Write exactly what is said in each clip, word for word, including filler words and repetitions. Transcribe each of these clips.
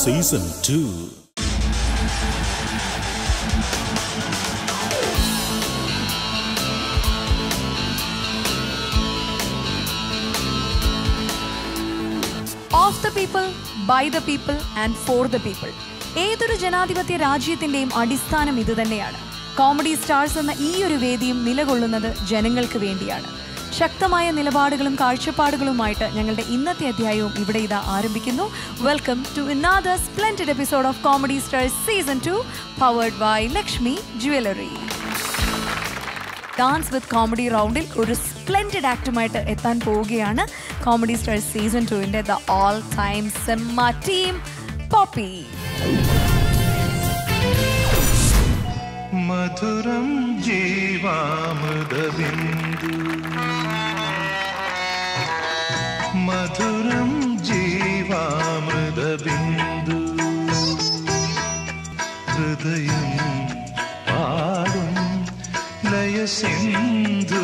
Season two. Of the people, by the people and for the people. ഏതൊരു ജനാധിപത്യ രാജ്യത്തിന്റെയും അടിസ്ഥാനം ഇതുതന്നെയാണ്. കോമഡി സ്റ്റാർസ് എന്ന ഈ ഒരു വേദിയും നിലകൊള്ളുന്നത് ജനങ്ങൾക്ക് വേണ്ടിയാണ്. ശക്തമായ നിലപാടുകളും കാഴ്ചപ്പാടുകളുമായിട്ട് ഞങ്ങളുടെ ഇന്നത്തെ അധ്യായവും ഇവിടെ ഇതാ ആരംഭിക്കുന്നു. Welcome to another splendid episode of Comedy Stars Season two, powered by Lakshmi Jewelry. Dance with comedy റൗണ്ടിൽ ഒരു സ്പ്ലെൻഡിഡ് ആക്ടുമായിട്ട് എത്താൻ പോവുകയാണ് കോമഡി സ്റ്റാർസ് സീസൺ ടുവിൻ്റെ ദ ഓൾ ടൈം സിമ്മ ടീം പോപ്പി. മധുരം ജീവാമൃതബിന്ദു മധുരം ജീവാമൃതബിന്ദു ഹൃദയം പാടും ലയസിന്ധു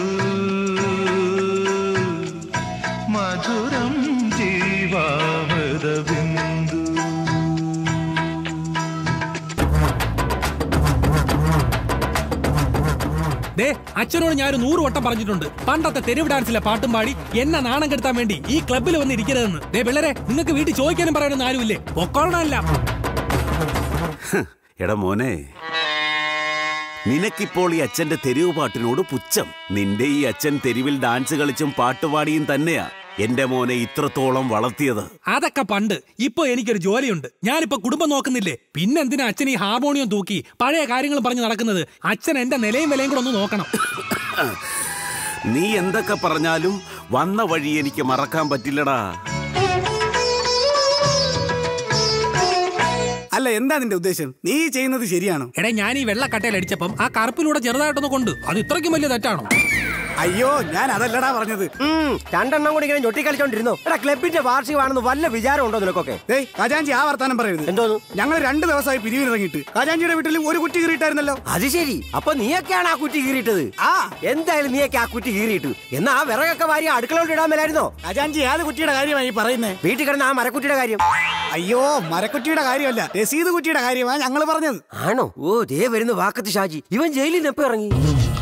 മധുരം ജീവാമൃതബിന്ദു. ദേ, അച്ഛനോട് ഞാൻ ഒരു നൂറ് വട്ടം പറഞ്ഞിട്ടുണ്ട്, പണ്ടത്തെ തെരുവ് ഡാൻസിലെ പാട്ടും പാടി എന്നെ നാണം കെടുത്താൻ വേണ്ടി ഈ ക്ലബ്ബിൽ വന്ന് ഇരിക്കരുതെന്ന്. ദേ പിള്ളേരെ, നിങ്ങൾക്ക് വീട്ടിൽ ചോദിക്കാനും പറയാനൊന്നും ആരുമില്ലേ? പൊക്കോളണമല്ല. എടാ മോനെ, നിനക്കിപ്പോൾ ഈ അച്ഛന്റെ തെരുവ് പാട്ടിനോട് പുച്ഛം. നിന്റെ ഈ അച്ഛൻ തെരുവിൽ ഡാൻസ് കളിച്ചും പാട്ടുപാടിയും തന്നെയാ എന്റെ മോനെ ഇത്രത്തോളം വളർത്തിയത്. അതൊക്കെ പണ്ട്. ഇപ്പൊ എനിക്കൊരു ജോലിയുണ്ട്, ഞാനിപ്പോ കുടുംബം നോക്കുന്നില്ലേ. പിന്നെന്തിനാ അച്ഛൻ ഈ ഹാർമോണിയം തൂക്കി പഴയ കാര്യങ്ങളും പറഞ്ഞ് നടക്കുന്നത്? അച്ഛൻ എന്റെ നിലയും വിലയും കൂടെ ഒന്ന് നോക്കണം. നീ എന്തൊക്കെ പറഞ്ഞാലും വന്ന വഴി എനിക്ക് മറക്കാൻ പറ്റില്ലടാ. അല്ല, എന്താ നിന്റെ ഉദ്ദേശം? നീ ചെയ്യുന്നത് ശരിയാണോ? എടാ, ഞാൻ ഈ വെള്ളക്കട്ടയിൽ അടിച്ചപ്പം ആ കറുപ്പിലൂടെ ചെറുതായിട്ടൊന്ന് കൊണ്ട്, അത് ഇത്രയ്ക്കും വലിയ തെറ്റാണോ? അയ്യോ, ഞാൻ അതല്ലടാ പറഞ്ഞത്. രണ്ടെണ്ണം കൂടി ഇങ്ങനെ ഞൊട്ടി കളിച്ചോണ്ടിരുന്നോ? എടാ, ക്ലബിന്റെ വാർഷികമാണെന്ന് വല്ല വിചാരം ഉണ്ടോ നിനക്കൊക്കെ? ഏയ് ഖജാൻജി, ആ വർത്താനം പറയരുത്. എന്തോന്നു? ഞങ്ങൾ രണ്ട് ദിവസമായി പിരിവിനിറങ്ങിയിട്ട് ഖജാൻജിയുടെ വീട്ടിൽ ഒരു കുറ്റി കീറിയിട്ടായിരുന്നല്ലോ. അത് ശരി, അപ്പൊ നീയൊക്കെയാണ് ആ കുറ്റി കീറിയിട്ടത്? ആ, എന്തായാലും നീയൊക്കെ ആ കുറ്റി കീറിയിട്ടു. എന്നാ ആ വിറകൊക്കെ വാരി അടുക്കളോട്ട് ഇടാൻ മേലായിരുന്നോ? ഖജാൻജി, ഏത് കുറ്റിയുടെ കാര്യമായി പറയുന്നേ? വീട്ടിൽ കിടന്ന ആ മരക്കുറ്റിയുടെ കാര്യം. അയ്യോ, മരക്കുറ്റിയുടെ കാര്യമല്ല, രസീത് കുറ്റിയുടെ കാര്യമാണ് ഞങ്ങൾ പറഞ്ഞത്. ആണോ? ഓ, ദേ വരുന്നു വാക്കത്ത് ഷാജി. ഇവൻ ജയിലിൽ നിന്ന് എപ്പോ ഇറങ്ങി?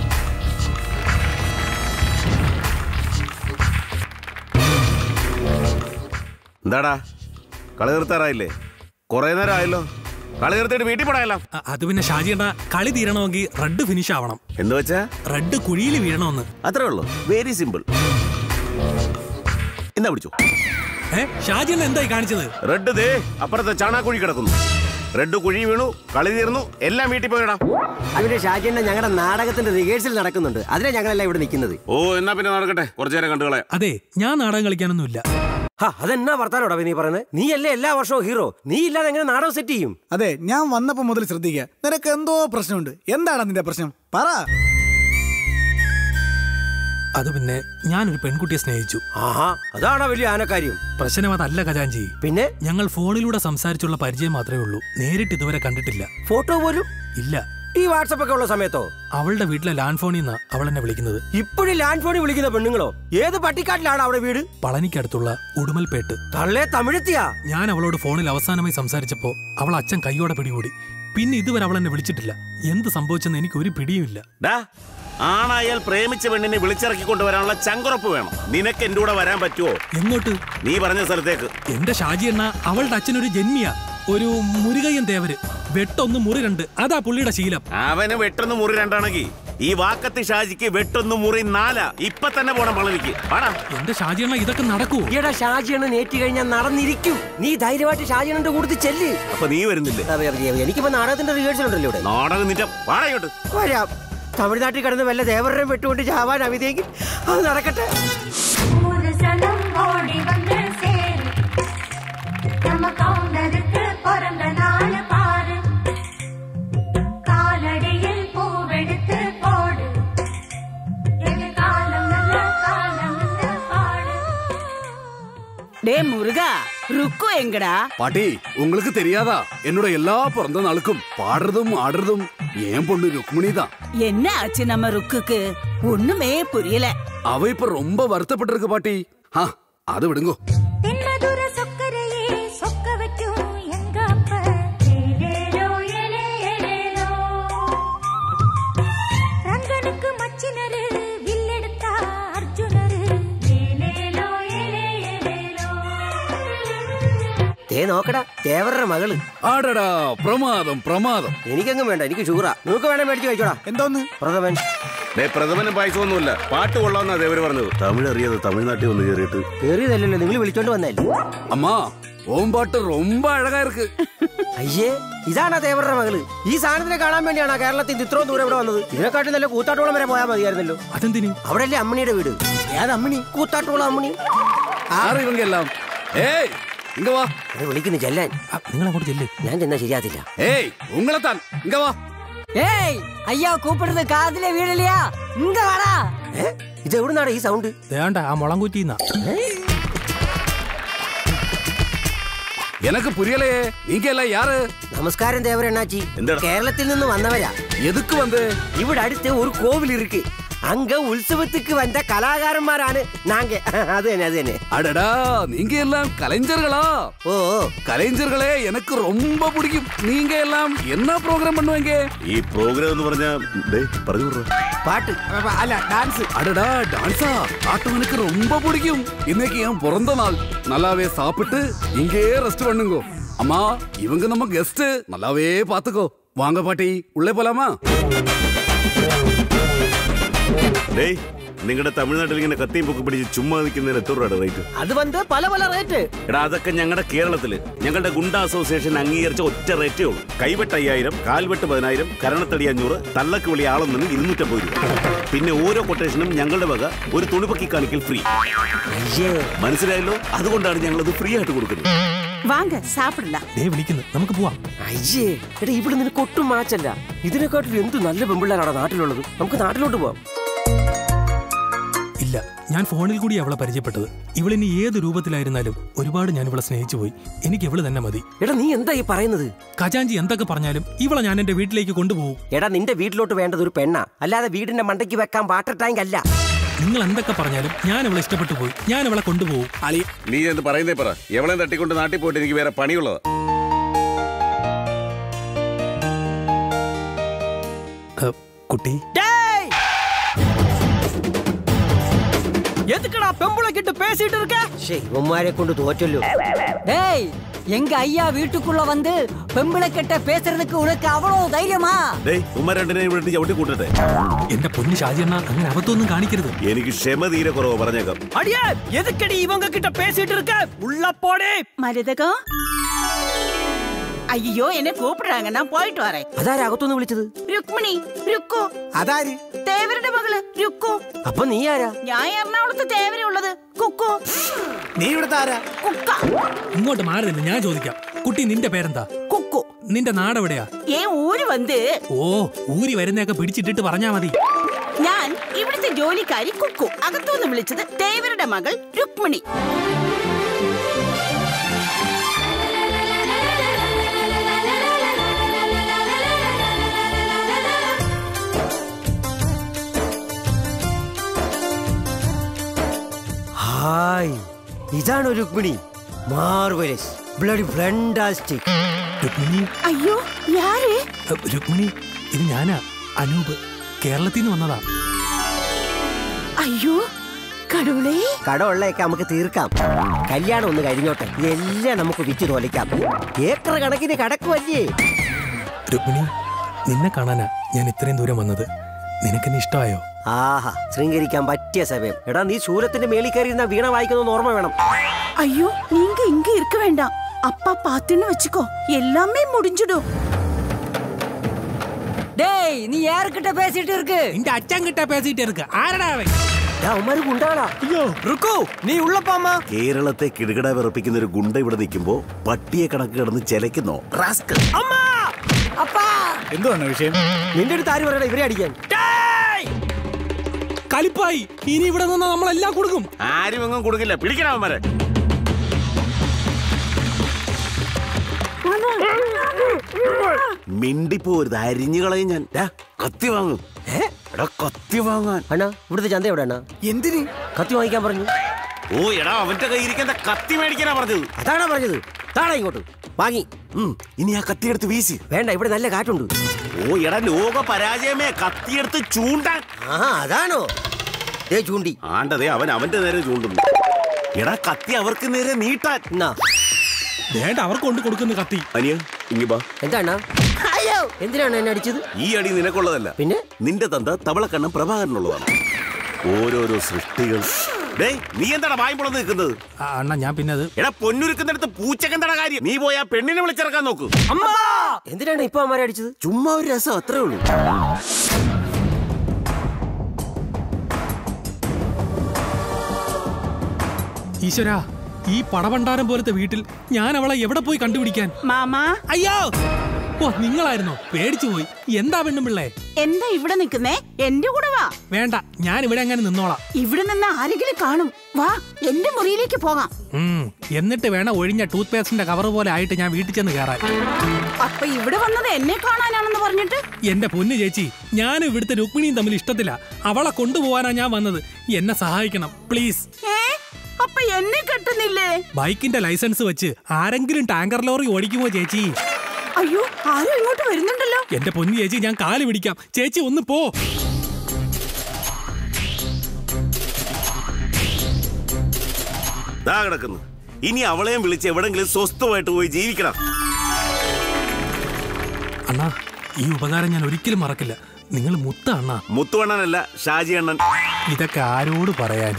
എന്താടാ, കളി നിർത്താറായില്ലേ? കൊറേ നേരം ആയല്ലോ. കളി നിർത്തിയിട്ട് വീട്ടിൽ പോടായല്ലോ. അത് പിന്നെ ഷാജിയേട്ടാ, കളി തീരണമെങ്കിൽ റെഡ് ഫിനിഷ് ആവണം. എന്ന് വെച്ചാ റെഡ് കുഴിയിൽ വീഴണമെന്ന്. അത്രേ ഉള്ളൂ. Very simple. എന്താ പിടിച്ചു? ഏ, ഷാജിയേട്ടൻ എന്തായി കാണിച്ചത്? റെഡ് ദേ അപ്പുറത്തെ ചാണാക്കുഴി കിടക്കുന്നു. റെഡ് കുഴി വീണു, കളി തീർന്നു, എല്ലാം വീട്ടിൽ പോയിടാം. അതിന്റെ ഷാജിയേട്ടൻ ഞങ്ങളുടെ നാടകത്തിന്റെ റിഹേഴ്സൽ നടക്കുന്നുണ്ട്, അതിനെ ഞങ്ങളെല്ലാം ഇവിടെ നിൽക്കുന്നത്. ഓ, എന്നാ പിന്നെ നടക്കട്ടെ, കുറച്ചു നേരം കണ്ടുകളെ. അതെ, ഞാൻ നാടകം കളിക്കാനൊന്നുമില്ല. അതെന്നാ വർത്താനോടാ നീ പറയുന്നത്? നീ അല്ലേ എല്ലാ വർഷവും ഹീറോ? നീ ഇല്ലാതെ എങ്ങനെ നാടകം സെറ്റ് ചെയ്യും? അതെ, ഞാൻ വന്നപ്പോ മുതൽ ശ്രദ്ധിക്കുക, നിനക്ക് എന്തോ പ്രശ്നമുണ്ട്. എന്താണ് നിന്റെ പ്രശ്നം? പറ. അത് പിന്നെ ഞാനൊരു പെൺകുട്ടിയെ സ്നേഹിച്ചു. ആഹാ, അതാണോ വലിയ ആനക്കാര്യം? പ്രശ്നം അതല്ല ഖജാൻജി. പിന്നെ ഞങ്ങൾ ഫോണിലൂടെ സംസാരിച്ചുള്ള പരിചയം മാത്രമേ ഉള്ളൂ, നേരിട്ട് ഇതുവരെ കണ്ടിട്ടില്ല. ഫോട്ടോ പോലും ഇല്ല. ഈ വാട്സപ്പ് ഒക്കെ ഉള്ള സമയത്തോ? അവളുടെ വീട്ടിലെ ലാൻഡ് ഫോണിൽ നിന്നാ അവൾ എന്നെ വിളിക്കുന്നത്. ഇപ്പോഴും ലാൻഡ് ഫോണിൽ വിളിക്കുന്ന പെണ്ണുങ്ങളോ? ഏത് പട്ടിക്കാട്ടിലാണ് അവിടെ വീട്? പളനിക്കടുത്തുള്ള ഉടുമൽപേട്ട്. തള്ളേ തമിഴെത്തിയാ? ഞാൻ അവളോട് ഫോണിൽ അവസാനമായി സംസാരിച്ചപ്പോ അവൾ അച്ഛൻ കൈയോടെ പിടികൂടി. പിന്നെ ഇതുവരെ അവൾ എന്നെ വിളിച്ചിട്ടില്ല. എന്ത് സംഭവിച്ചെന്ന് എനിക്ക് ഒരു പിടിയുമില്ല. ആണായാൽ പ്രേമിച്ച പെണ്ണിനെ വിളിച്ചിറക്കി കൊണ്ടുവരാനുള്ള ചങ്കുറപ്പ് വേണം. നിനക്ക് എന്റെ കൂടെ വരാൻ പറ്റുമോ? എങ്ങോട്ട്? നീ പറഞ്ഞ സ്ഥലത്തേക്ക്. എന്റെ ഷാജി എണ്ണ അവളുടെ അച്ഛനൊരു ജന്മിയാ, ഒരു മുരുകയ്യൻ തേവര്. വെട്ടൊന്ന് മുറി രണ്ട്, അതാ പുള്ളിയുടെ ശീലം. അവന് വെട്ടൊന്ന് മുറി രണ്ടാണെങ്കിൽ ഈ വാക്കത്ത് ഷാജിക്ക് വെട്ടൊന്ന് മുറി നാലാ. ഇപ്പൊ തന്നെ പോണം പളനിക്ക്. എന്റെ ഷാജി എണ്ണ ഇതൊക്കെ നടക്കൂ? ഈടാ, ഷാജി എണ്ണ നേറ്റി കഴിഞ്ഞാൽ നടന്നിരിക്കും. നീ ധൈര്യമായിട്ട് ഷാജി എണ്ണന്റെ കൂടുതൽ ചെല്ല്. അപ്പൊ നീ വരുന്നില്ലേ? എനിക്കിപ്പോ നാടകത്തിന്റെ റിഹേഴ്സൽ ഉണ്ടല്ലോ ഇവിടെ. നാടകം നിന്റെ പാടയോട്ട് വരാം. തമിഴ്നാട്ടിൽ കിടന്ന് വല്ല ദേവരുടെ വെട്ടുകൊണ്ട് ചാവാൻ അവിതേക്ക് അത് നടക്കട്ടെ. டே முருகா, ருக்கு எங்கடா? பாட்டி, உங்களுக்கு தெரியாதா? என்னோட எல்லா பிறந்த நாளுக்கும் பாடுறதும் ஆடுறதும் ஏன் பொண்ணு ருக்மிணி தான். என்ன ஆச்சு நம்ம ருக்குக்கு? ஒண்ணுமே புரியல. அவ இப்ப ரொம்ப வருத்தப்பட்டிருக்கு பாட்டி. அது விடுங்கோ. നോക്കടാ തേവരുടെ മകള്. ആടടാ പ്രമാദം പ്രമാദം. എനിക്കെങ്ങും വേണ്ട, എനിക്ക് ഷുഗറാ. നിങ്ങൾക്ക് വേണേ മേടിച്ച് കഴിച്ചോടാ. എന്തോന്ന് പ്രഥമൻ? പ്രഥമനും പായസമൊന്നുമില്ല, പാട്ട് കൊള്ളാന്നാ ദേവര് പറഞ്ഞത്. തമിഴ് അറിയാതെ തമിഴ്നാട്ടിൽ വന്ന് കയറിയിട്ട് കേറിയതല്ലോ, നിങ്ങൾ വിളിച്ചോണ്ട് വന്നല്ലേ. അമ്മാ ഓമ്പാട്ട് ரொம்ப അഴകാ ഇருக்கு. അയ്യേ, ഇതാണാ തേവരുടെ മകള്. ഈ സാധനത്തിനെ കാണാൻ വേണ്ടിയാണ് കേരളത്തിൽ നിന്ന് ഇത്രയും ദൂരം ഇവിടെ വന്നത്. ഇതിനെക്കാട്ടും നല്ല കൂത്താട്ടോളം വരെ പോയാൽ മതിയായിരുന്നല്ലോ. അതെന്തിന്? അവിടെ അല്ലേ അമ്മണിയുടെ വീട്. ഏത് അമ്മണി? കൂത്താട്ടോളം അമ്മണി. ആറിവങ്ക എല്ലാം. ഏയ് ഇങ്ങ വാ. വിളിക്കുന്നു ചെല്ലാൻ. നിങ്ങൾ അങ്ങോട്ട് ചെല്ലേ. ഞാൻ ചെന്നാ ശരിയാത്തില്ല. ഏയ് ഉങ്ങളെത്താൻ ഇങ്ങ വാ. ഏയ് അയ്യാ കൂപ്പിടുന്നത് കാതിലെ വീടില്ലയാ, ഇങ്ങ വാടാ. ഇത് എവിടുന്നാണ് ഈ സൗണ്ട്? വേണ്ട, ആ മുളങ്കുറ്റിന്നാ. எனக்கு புரியலையே, நீங்க எல்லாம் யாரு? നമസ്കാരം ദേവരണ്ണാച്ചി. കേരളത്തിൽ നിന്ന് വന്നവരാ. എതുക്ക് വന്ന്? ഇവിടെ അടുത്ത് ഒരു കോവിൽ ഇருக்கு. அங்க உற்சவத்துக்கு வந்த கலாகாரன்மாரான நாங்க. அது என்ன அது என்ன? அடடா, நீங்க எல்லாம் கலைஞர்களா? ஓ, கலைஞர்களே எனக்கு ரொம்ப பிடிக்கும். நீங்க எல்லாம் என்ன ப்ரோகிராம் பண்ணுவீங்க? ഈ പ്രോഗ്രാം എന്ന് പറഞ്ഞാ പറഞ്ഞു பாட்டு അല്ല ഡാൻസ്. அடடா டான்ஸா? ஆட்டம் எனக்கு ரொம்ப பிடிக்கும். இன்னைக்கு என் பிறந்த நாள். நல்லாவே சாப்பிட்டு இங்கே ரெஸ்ட் பண்ணுங்க. அம்மா இவங்க நம்ம கெஸ்ட், நல்லாவே பாத்துக்கோ. வாங்க பாட்டி, உள்ளே போலாமா? ഡേയ്, നിങ്ങളുടെ തമിഴ്നാട്ടിൽ ഇങ്ങനെ കത്തിയും പൊക്കി പിടിച്ച് ചുമ്മാ നിൽക്കുന്നതിന് എത്ര രൂപയുടെ റേറ്റ്? അത് വന്ന് പല പല റേറ്റ്. എടാ, അതൊക്കെ ഞങ്ങളുടെ കേരളത്തില് ഞങ്ങളുടെ ഗുണ്ട അസോസിയേഷൻ അംഗീകരിച്ച ഒറ്റ റേറ്റേ ഉള്ളൂ. കൈവെട്ട് അയ്യായിരം, കാൽവെട്ട് പതിനായിരം, കരണത്തടി അഞ്ഞൂറ്, തള്ളക്ക് വിളി ആളെന്നു ഇരുന്നൂറ്റമ്പത് രൂപ. പിന്നെ ഓരോ കൊട്ടേഷനും ഞങ്ങളുടെ വക ഒരു തുണിപ്പൊക്കി കാണിക്കൽ ഫ്രീ. മനസ്സിലായല്ലോ? അതുകൊണ്ടാണ് ഞങ്ങളത് ഫ്രീ ആയിട്ട് കൊടുക്കുന്നത്. വാങ്ങ സാപ്പിടില്ല. വിളിക്കുന്നു, നമുക്ക് പോവാം. അയ്യേ, എടാ ഇവിടെ നിനക്ക് ഒട്ടും മാച്ചല്ല. ഇതിനെക്കാട്ടിലും എന്ത് നല്ല പെമ്പിള്ളേരാണ് നാട്ടിലുള്ളത്. നമുക്ക് നാട്ടിലോട്ട് പോവാം. ഇല്ല, ഞാൻ ഫോണിൽ കൂടി അവളെ പരിചയപ്പെട്ടത്. ഇവളിനി ഏത് രൂപത്തിലായിരുന്നാലും ഒരുപാട് ഞാൻ ഇവളെ സ്നേഹിച്ചു പോയി. എനിക്ക് ഇവള് തന്നെ മതി. എടാ നീ എന്താ ഈ പറയുന്നത്? ഖജാൻജി എന്തൊക്കെ പറഞ്ഞാലും ഇവളെ ഞാൻ എന്റെ വീട്ടിലേക്ക് കൊണ്ടുപോകും. എടാ നിന്റെ വീട്ടിലോട്ട് വേണ്ടത് ഒരു പെണ്ണാ, അല്ലാതെ വീടിന്റെ മണ്ടയ്ക്ക് വെക്കാൻ വാട്ടർ ടാങ്ക് അല്ല. നിങ്ങൾ എന്തൊക്കെ പറഞ്ഞാലും ഞാൻ അവളെ ഇഷ്ടപ്പെട്ടു പോയി. ഞാൻ അവളെ കൊണ്ടുപോകും. അലി, നീ എന്ത് പറയുന്നേ പറ. എവളെ തട്ടിക്കൊണ്ട് നാട്ടിൽ പോയിട്ട് എനിക്ക് വേറെ പണിയുള്ളതാ. കുട്ടി, எதுக்குடா பெம்பளை கிட்ட பேசிட்டு இருக்க? இவமாരെ കൊണ്ട് തോറ്റല്ലോ. டேய், எங்க ஐயா வீட்டுக்குள்ள வந்து பெம்பளை கிட்ட பேசுறதுக்கு உனக்கு அவ்வளவு தைரியமா? ഡേയ്, ഉമ്മ രണ്ടിനെ ഇവിടെ ചവിട്ടി കൂട്ടട്ടെ. എന്റെ പൊന്നു ഷാജിയണ്ണ, അങ്ങനെ അബദ്ധമൊന്നും കാണിക്കരുത്. എനിക്ക് ക്ഷമ തീരെ കുറവ്, പറഞ്ഞേക്കാം. அடியே, எதுக்கடி இவங்க கிட்ட பேசிட்டு இருக்க? உள்ள போடே. மருதகம், അയ്യോ എന്നെ കൂപ്പിടുறாங்க, ഞാൻ പോയിട്ട് വരാം. അതാരാ അകത്തുനിന്ന് വിളിച്ചത്? രുക്മിണി, രുക്കു. അതാര്? തേവരുടെ മകള് രുക്കു. അപ്പൊ നീ ആരാ? ഞാൻ എറണാകുളത്ത് തേവരുള്ളത്. കുക്കു. നീ ഇവിടുത്തെ ആരാ? കുക്ക. ഇങ്ങോട്ട് മാറുന്നില്ല, ഞാൻ ചോദിക്കാം. കുട്ടി, നിന്റെ പേരെന്താ? കുക്കു. നിന്റെ നാടെവിടെയാ? ഏ ഊര് വന്ന്. ഓ, ഊരി വരുന്നൊക്കെ പിടിച്ചിട്ടിട്ട് പറഞ്ഞാ മതി. ഞാൻ ഇവിടുത്തെ ജോലിക്കാരി കുക്കു. അകത്തുനിന്ന് വിളിച്ചത് തേവരുടെ മകൾ രുക്മിണി. ഹായ്, ഇതാണോ Rukmini? Marvellous, bloody fantastic. Rukmini? അയ്യോ, യാരേ? രുക്മിണി, ഇത് ഞാനാ, അനൂപ്. കേരളത്തിൽ നിന്ന് വന്നതാ. അയ്യോ കടവുളേ. കടമുള്ളയൊക്കെ നമുക്ക് തീർക്കാം. കല്യാണം ഒന്ന് കഴിഞ്ഞോട്ടെ, എല്ലാം നമുക്ക് വിറ്റ് തോലിക്കാം. ഏക്കർ കണക്കിന് കടക്കുവല്ലേ. രുക്മിണി, നിന്നെ കാണാനാ ഞാൻ ഇത്രയും ദൂരം വന്നത്. നിനക്കെന്നെ ഇഷ്ടമായോ? ആഹാ, ശൃംഗരിക്കാൻ പറ്റിയ സമയം. എടാ, നീ ശൂലത്തിന്റെ മേളിൽ കയറിയിരുന്ന വീണ വായിക്കുന്ന ഓർമ്മ വേണം. അയ്യോ, നീങ്ക ഇങ്ക இருக்க வேண்டாம். அப்பா பாத்துன்னு வெச்சுக்கோ, எல்லாமே முடிஞ்சிடும். டேய், நீ யார்கிட்ட பேசிட்டு இருக்கு? இந்த அச்சன் கிட்ட பேசிட்டு இருக்கு. ആരടാ അവൻ? അവന്മാര് ഗുണ്ടാളാ. അയ്യോ റുക്കു, നീ ഉള്ളപ്പാമ്മ. കേരളത്തെ കിടുകിട വിറപ്പിക്കുന്ന ഒരു ഗുണ്ട ഇവിടെ നിൽക്കുമ്പോ പട്ടിയെ കണക്ക് കിടന്ന് ചെലക്കുന്നോ? എന്തുവാണ് വിഷയം? നിന്റെ അടുത്ത് ആര് പറയണ ഇവരെ അടിക്കാൻ? കലിപ്പായി, ഇനി ഇവിടെ നിന്ന് നമ്മളെല്ലാം കൊടുക്കും. ആരും എങ്ങും കൊടുക്കില്ല, പിടിക്കണവന്മാരെ. മിണ്ടിപ്പോരുത്, അരിഞ്ഞുകളയും ഞാൻ. കത്തി വാങ്ങും. എടാ, കത്തി വാങ്ങാൻ. അണ്ണാ, ഇവിടുത്തെ ചന്ത എവിടെ അണ്ണാ? എന്തിന് കത്തി വാങ്ങിക്കാൻ പറഞ്ഞു? ഓ എടാ, അവന്റെ കയ്യിരിക്കുന്ന കത്തി മേടിക്കാനാ പറഞ്ഞത്. അതാണോ പറഞ്ഞത്? താടാ ഇങ്ങോട്ട്. വാങ്ങി. ഇനി ആ കത്തിയെടുത്ത് വീശി. വേണ്ട, ഇവിടെ നല്ല കാറ്റുണ്ട്. ഓ എടാ, ലോക പരാജയമേ, കത്തിയെടുത്ത് ചൂണ്ടാൻ. ആഹാ, അതാണോ? ഏ ചൂണ്ടി. ആണ്ടതേ, അവൻ അവന്റെ നേരെ ചൂണ്ടുന്നു. എടാ, കത്തി അവർക്ക് നേരെ നീട്ടാൻ. എന്നാ വേണ്ട അവർക്ക് കൊണ്ട് കൊടുക്കുന്ന കത്തി. അനിയ ഇങ്ങി ബാ. എന്താണ്? അയ്യോ, എന്തിനാണ് എന്നെ അടിച്ചത്? ഈ അടി നിനക്കുള്ളതല്ല, പിന്നെ നിന്റെ തന്ത തവളക്കണ്ണം പ്രഭാകരനുള്ളതാണ്. ഓരോരോ സൃഷ്ടികൾ. നീ എന്താണ് വായ്പുളന്ന് നിൽക്കുന്നത്? അണ്ണാ ഞാൻ പിന്നെ അത് എടാ പൊന്നുരുക്കുന്നിടത്ത് പൂച്ചക്കെന്താണ് കാര്യം? നീ പോയാ പെണ്ണിനെ വിളിച്ചിറക്കാൻ നോക്കൂ. എന്തിനാണ് ഇപ്പൊ അമ്മമാരെ അടിച്ചത്? ചുമ്മാ ഒരു രസം, അത്രേ ഉള്ളൂ. ഈശ്വരാ, ഈ പടഭണ്ഡാരം പോലത്തെ വീട്ടിൽ ഞാൻ അവളെ എവിടെ പോയി കണ്ടുപിടിക്കാൻ? മാമാ, അയ്യോ, ഓ നിങ്ങളായിരുന്നോ? പേടിച്ചു പോയി. എന്താ പെണ്ണും പിള്ളേ? എന്താ ഇവിടെ നിൽക്കുന്നേ? എന്റെ കൂടെ വാ. വേണ്ട, ഞാൻ ഇവിടെ അങ്ങനെ നിന്നോളാം. ഇവിടെ നിന്ന് ആരെങ്കിലും കാണും. വാ, എന്റെ മുറിയിലേക്ക് പോകാം. ഉം എന്നിട്ട് വേണം ഒഴിഞ്ഞ ടൂത്ത് പേസ്റ്റിന്റെ കവർ പോലെ ആയിട്ട് ഞാൻ വീട്ടിൽ ചെന്ന് കയറാൻ. അപ്പൊ ഇവിടെ വന്നത് എന്നെ കാണാനാണെന്ന് പറഞ്ഞിട്ട്? എന്റെ പൊന്നു ചേച്ചി, ഞാനും ഇവിടുത്തെ രുക്മിണിയും തമ്മിൽ ഇഷ്ടത്തില്ല. അവളെ കൊണ്ടുപോകാനാ ഞാൻ വന്നത്. എന്നെ സഹായിക്കണം പ്ലീസ്. അപ്പൊ എന്നെ കെട്ടുന്നില്ലേ? ബൈക്കിന്റെ ലൈസൻസ് വെച്ച് ആരെങ്കിലും ടാങ്കർ ലോറി ഓടിക്കുമോ ചേച്ചി? അയ്യോ, ആരും ഇങ്ങോട്ട് വരുന്നുണ്ടല്ലോ. എന്റെ പൊന്നു ചേച്ചി, ഞാൻ കാല് പിടിക്കാം. ചേച്ചി ഒന്ന് പോ. ദാ കിടക്കുന്നു. ഇനി അവളെയും വിളിച്ച് എവിടെങ്കിലും സ്വസ്ഥമായിട്ട് പോയി ജീവിക്കണം. അണ്ണാ, ഈ ഉപകാരം ഞാൻ ഒരിക്കലും മറക്കില്ല. നിങ്ങൾ മുത്ത അണ്ണാ. മുത്തുവണ്ണനല്ല, ഷാജി അണ്ണൻ. ഇതൊക്കെ ആരോട് പറയാൻ?